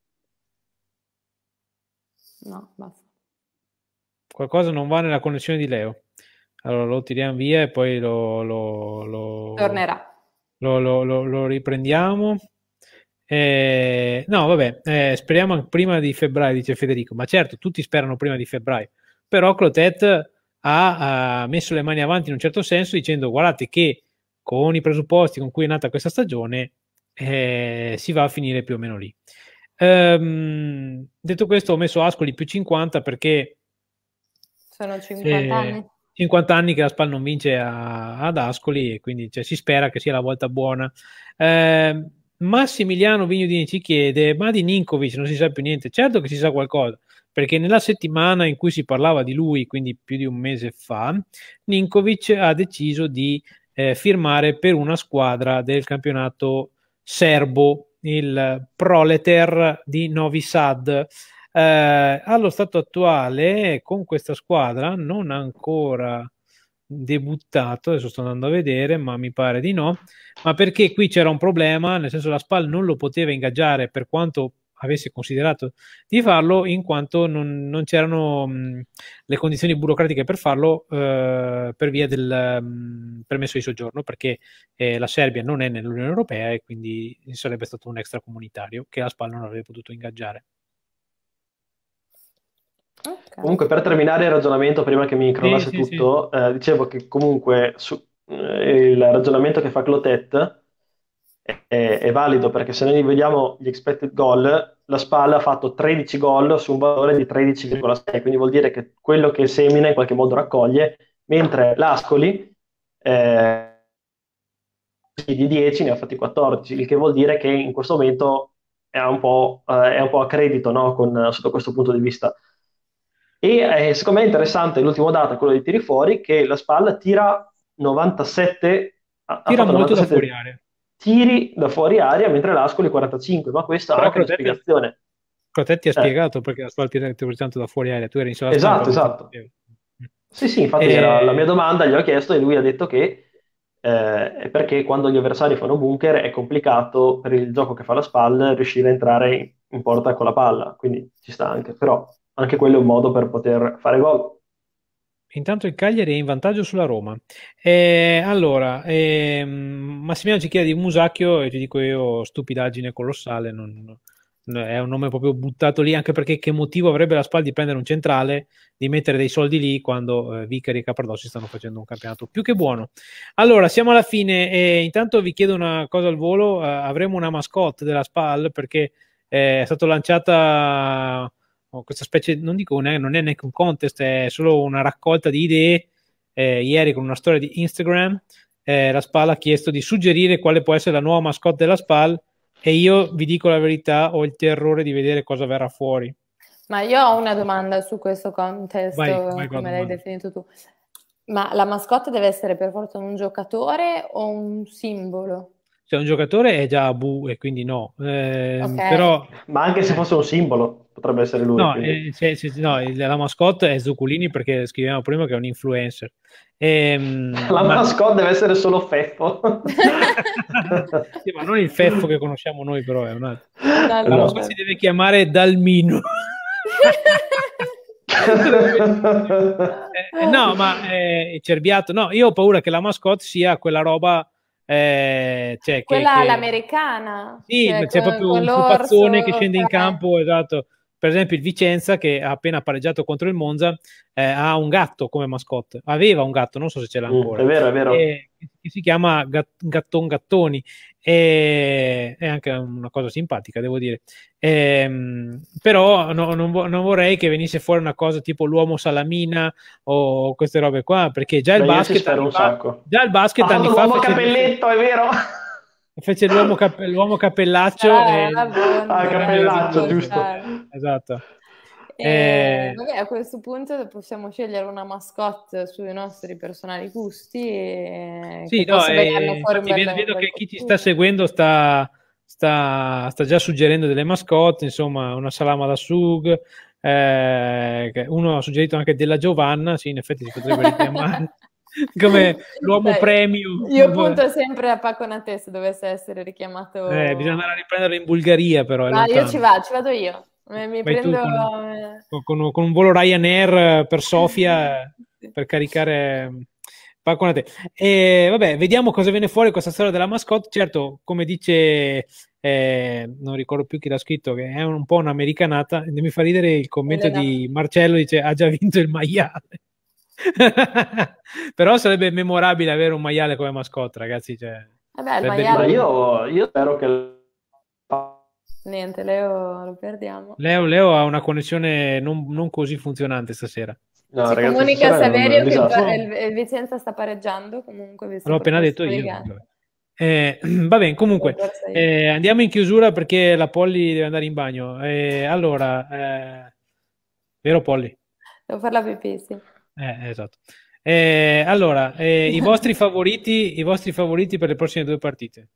No, basta. Qualcosa non va nella connessione di Leo. Allora lo tiriamo via e poi tornerà. Lo riprendiamo. No, vabbè, speriamo prima di febbraio, dice Federico. Ma certo, tutti sperano prima di febbraio. Però Clotet ha messo le mani avanti in un certo senso dicendo guardate che con i presupposti con cui è nata questa stagione si va a finire più o meno lì. Detto questo, ho messo Ascoli più 50 perché sono 50 anni. 50 anni che la SPAL non vince ad Ascoli e quindi si spera che sia la volta buona. Massimiliano Vignodini ci chiede ma di Ninkovic non si sa più niente. Certo che si sa qualcosa, perché nella settimana in cui si parlava di lui, quindi più di un mese fa, Ninkovic ha deciso di firmare per una squadra del campionato serbo, il Proleter di Novi Sad. Allo stato attuale con questa squadra non ha ancora debuttato, adesso sto andando a vedere ma mi pare di no, ma perché qui c'era un problema, nel senso la SPAL non lo poteva ingaggiare per quanto avesse considerato di farlo, in quanto non c'erano le condizioni burocratiche per farlo per via del permesso di soggiorno, perché la Serbia non è nell'Unione Europea e quindi sarebbe stato un extracomunitario che la SPAL non avrebbe potuto ingaggiare. Okay. Comunque, per terminare il ragionamento, prima che mi crollasse tutto, dicevo che comunque il ragionamento che fa Clotet è valido, perché se noi vediamo gli expected goal, la SPAL ha fatto 13 gol su un valore di 13,6, quindi vuol dire che quello che semina in qualche modo raccoglie, mentre l'Ascoli di 10 ne ha fatti 14, il che vuol dire che in questo momento è un po' a credito, no? Sotto questo punto di vista. E secondo me è interessante l'ultimo dato, quello dei tiri fuori, che la SPAL tira 97, ha Tira fatto molto 97 da fuori area. tiri da fuori area, mentre l'Ascoli 45, ma questo ha anche una spiegazione. Clotet ti ha spiegato perché la SPAL tira così tanto da fuori area, tu eri in sala Esatto, stampa. esatto. Sì, infatti era la mia domanda, gli ho chiesto e lui ha detto che è perché quando gli avversari fanno bunker è complicato per il gioco che fa la SPAL riuscire a entrare in porta con la palla, quindi ci sta anche, però anche quello è un modo per poter fare gol. Intanto il Cagliari è in vantaggio sulla Roma. Allora, Massimiliano ci chiede di Musacchio e ti dico io, stupidaggine colossale, è un nome proprio buttato lì, anche perché che motivo avrebbe la SPAL di prendere un centrale, di mettere dei soldi lì quando Vicari e Capardossi stanno facendo un campionato più che buono. Allora, siamo alla fine e intanto vi chiedo una cosa al volo, avremo una mascotte della SPAL perché è stata lanciata questa specie, non è neanche un contest, è solo una raccolta di idee. Ieri con una storia di Instagram la SPAL ha chiesto di suggerire quale può essere la nuova mascotte della SPAL e io vi dico la verità, ho il terrore di vedere cosa verrà fuori. Ma io ho una domanda su questo contest, Vai come l'hai definito tu. Ma la mascotte deve essere per forza un giocatore o un simbolo? Cioè, un giocatore è già Abu e quindi no. Ok. Però, Ma anche se fosse un simbolo, potrebbe essere lui. no, quindi. la mascotte è Zuccolini perché scrivevamo prima che è un influencer. La mascotte deve essere solo Feffo. Sì, ma non il Feffo che conosciamo noi, però è un altro. No, La mascotte si deve chiamare Dalmino. No, ma Cerbiato, no, io ho paura che la mascotte sia quella roba cioè, quella l'americana. Sì, cioè, c'è proprio un pupazzone che scende in campo, esatto. Per esempio il Vicenza che ha appena pareggiato contro il Monza ha un gatto come mascotte, aveva un gatto, non so se ce l'ha ancora, È vero, è vero. che si chiama Gatton Gattoni è anche una cosa simpatica, devo dire. Però non vorrei che venisse fuori una cosa tipo l'uomo salamina o queste robe qua, perché già il Beh, io ci basket spero un sacco. già il basket Ha anni fatto fa l'uomo cappelletto, è vero? fece l'uomo cappellaccio La Bond, cappellaccio, giusto. esatto. Eh, Vabbè, a questo punto possiamo scegliere una mascotte sui nostri personali gusti sì, che no, possa venire fuori un infatti bel, vedo un bel che chi ci sta costume. seguendo sta già suggerendo delle mascotte, insomma, una salama da sug, uno ha suggerito anche della Giovanna, sì, in effetti si potrebbe richiamare come l'uomo Dai, premium. io punto sempre a Paconate se dovesse essere richiamato. Bisogna andare a riprenderlo in Bulgaria, però è Ma io lontano. ci vado io. Mi Vai tu prendo. con un volo Ryanair per Sofia per caricare con te. E vabbè, vediamo cosa viene fuori questa storia della mascotte. Certo, come dice, non ricordo più chi l'ha scritto, che è un po' un'americanata. Mi fa ridere il commento Elena. di Marcello, dice ha già vinto il maiale. Però sarebbe memorabile avere un maiale come mascotte, ragazzi. Cioè, Vabbè, il sarebbe Ma maiale. io spero che... Niente, Leo lo perdiamo. Leo ha una connessione non così funzionante stasera. No, Ci ragazzi, comunica stasera è un Saverio che disastro. il Vicenza sta pareggiando, comunque, visto L'ho per appena detto questo io. legame. Va bene, comunque, L'ho persa io. andiamo in chiusura perché la Polly deve andare in bagno. Allora, vero Polly? Devo fare la pipì, sì. Esatto. Allora, i vostri favoriti per le prossime due partite?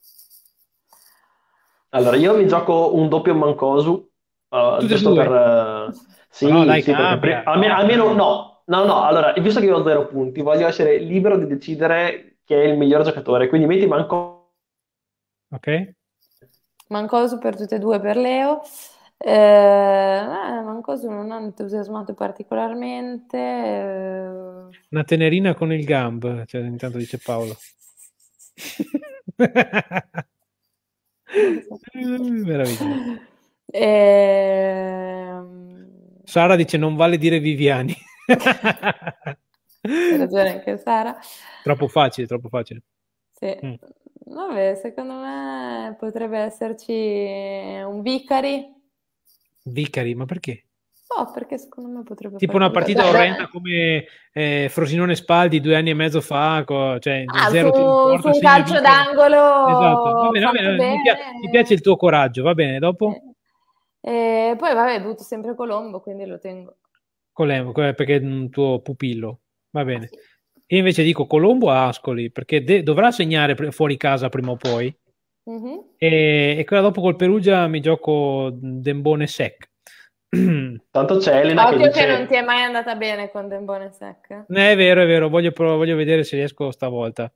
Allora, io mi gioco un doppio Mancosu, Tutte e giusto due? per... Ma no, sì, dai, sì, perché cambia. almeno no, no, no, allora, visto che io ho 0 punti, voglio essere libero di decidere chi è il miglior giocatore, quindi metti Mancosu. Ok. Mancosu per tutte e due per Leo. Mancosu non ha entusiasmato particolarmente. Una tenerina con il gamb, cioè, intanto dice Paolo. Meraviglioso. Sara dice non vale dire Viviani. Hai ragione anche Sara. Troppo facile, troppo facile. Sì. Mm. Vabbè, secondo me potrebbe esserci un Vicari. Vicari, ma perché? No, perché secondo me potrebbe Tipo fare una qualcosa. partita orrenda come Frosinone Spaldi 2 anni e mezzo fa, cioè Ah, zero tiro in su porta, un segna calcio Vicari. Esatto, d'angolo va fatto bene, mi piace bene. il tuo coraggio, va bene, dopo? E poi, vabbè, butto sempre Colombo, quindi lo tengo. Perché è un tuo pupillo, va Ah, bene. sì. Io invece dico Colombo a Ascoli, perché dovrà segnare fuori casa prima o poi, Mhm. e quella dopo col Perugia mi gioco Dembone Sec. Tanto c'è Elena che Occhio che non ti dice è mai andata bene con Dembone Sec. È vero, voglio vedere se riesco stavolta.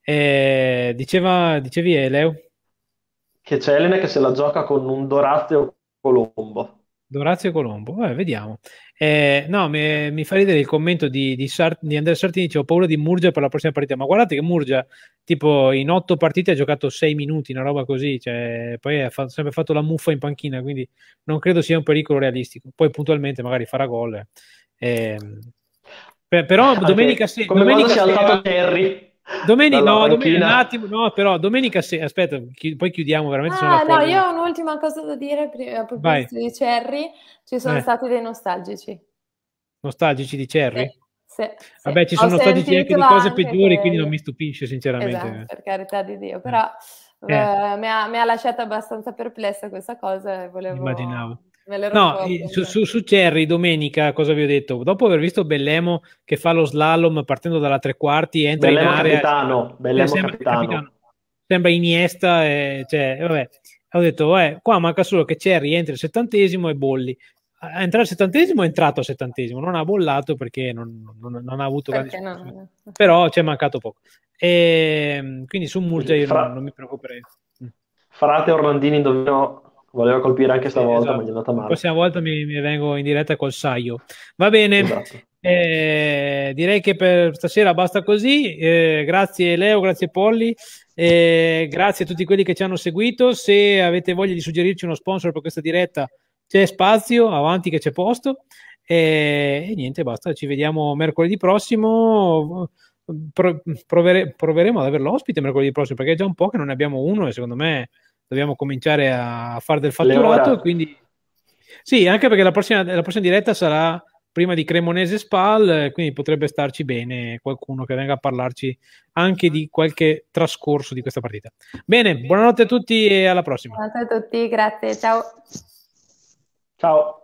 Dicevi Leo? che c'è Elena che se la gioca con un Dorazio Colombo. Dorazio Colombo, vediamo. No, mi fa ridere il commento di Andrea Sartini, dice, ho paura di Murgia per la prossima partita, ma guardate che Murgia, tipo, in 8 partite ha giocato 6 minuti, una roba così, cioè, poi ha sempre fatto la muffa in panchina, quindi non credo sia un pericolo realistico. Poi puntualmente magari farà gol. Però Anche come quando si è alzato sera... Terry No, dalla un panchina. attimo, no, però domenica sera, aspetta, poi chiudiamo, veramente sono la Ah, no, Polly. io ho un'ultima cosa da dire a Vai, proposito di Cerri. Ci sono stati dei nostalgici. nostalgici di Sì, Cherry? sì, sì. Vabbè, ci Ho sono nostalgici anche sentito di cose anche peggiori, quindi non che. mi stupisce, Esatto, sinceramente. per carità di Dio, però Eh, mi ha lasciato abbastanza perplessa questa cosa e immaginavo. me l'ero un No, po' su Cherry domenica cosa vi ho detto? Dopo aver visto Bellemo che fa lo slalom partendo dalla tre quarti, entra in area, Bellemo sembra capitano. sembra Iniesta, cioè, vabbè. Ho detto, qua manca solo che Cherry entri al 70° e bolli. A entrare al 70° è entrato al 70°, non ha bollato perché non ha avuto grandi perché successi. no? Però ci è mancato poco. Quindi su Murgia io non mi preoccuperei. Frate Orlandini indovino voleva colpire anche Sì, stavolta, ma gli è esatto. andata La male. prossima volta mi vengo in diretta col saio. Va bene, Esatto. direi che per stasera basta così. Grazie Leo, grazie Polly, grazie a tutti quelli che ci hanno seguito. Se avete voglia di suggerirci uno sponsor per questa diretta, c'è spazio, avanti che c'è posto. E niente, basta, ci vediamo mercoledì prossimo. proveremo ad averlo ospite mercoledì prossimo, perché è già un po' che non ne abbiamo uno e secondo me dobbiamo cominciare a fare del fatturato. Quindi sì, anche perché la prossima diretta sarà prima di Cremonese Spal, quindi potrebbe starci bene qualcuno che venga a parlarci anche di qualche trascorso di questa partita. Bene, buonanotte a tutti e alla prossima. Buonanotte a tutti, grazie, ciao. Ciao.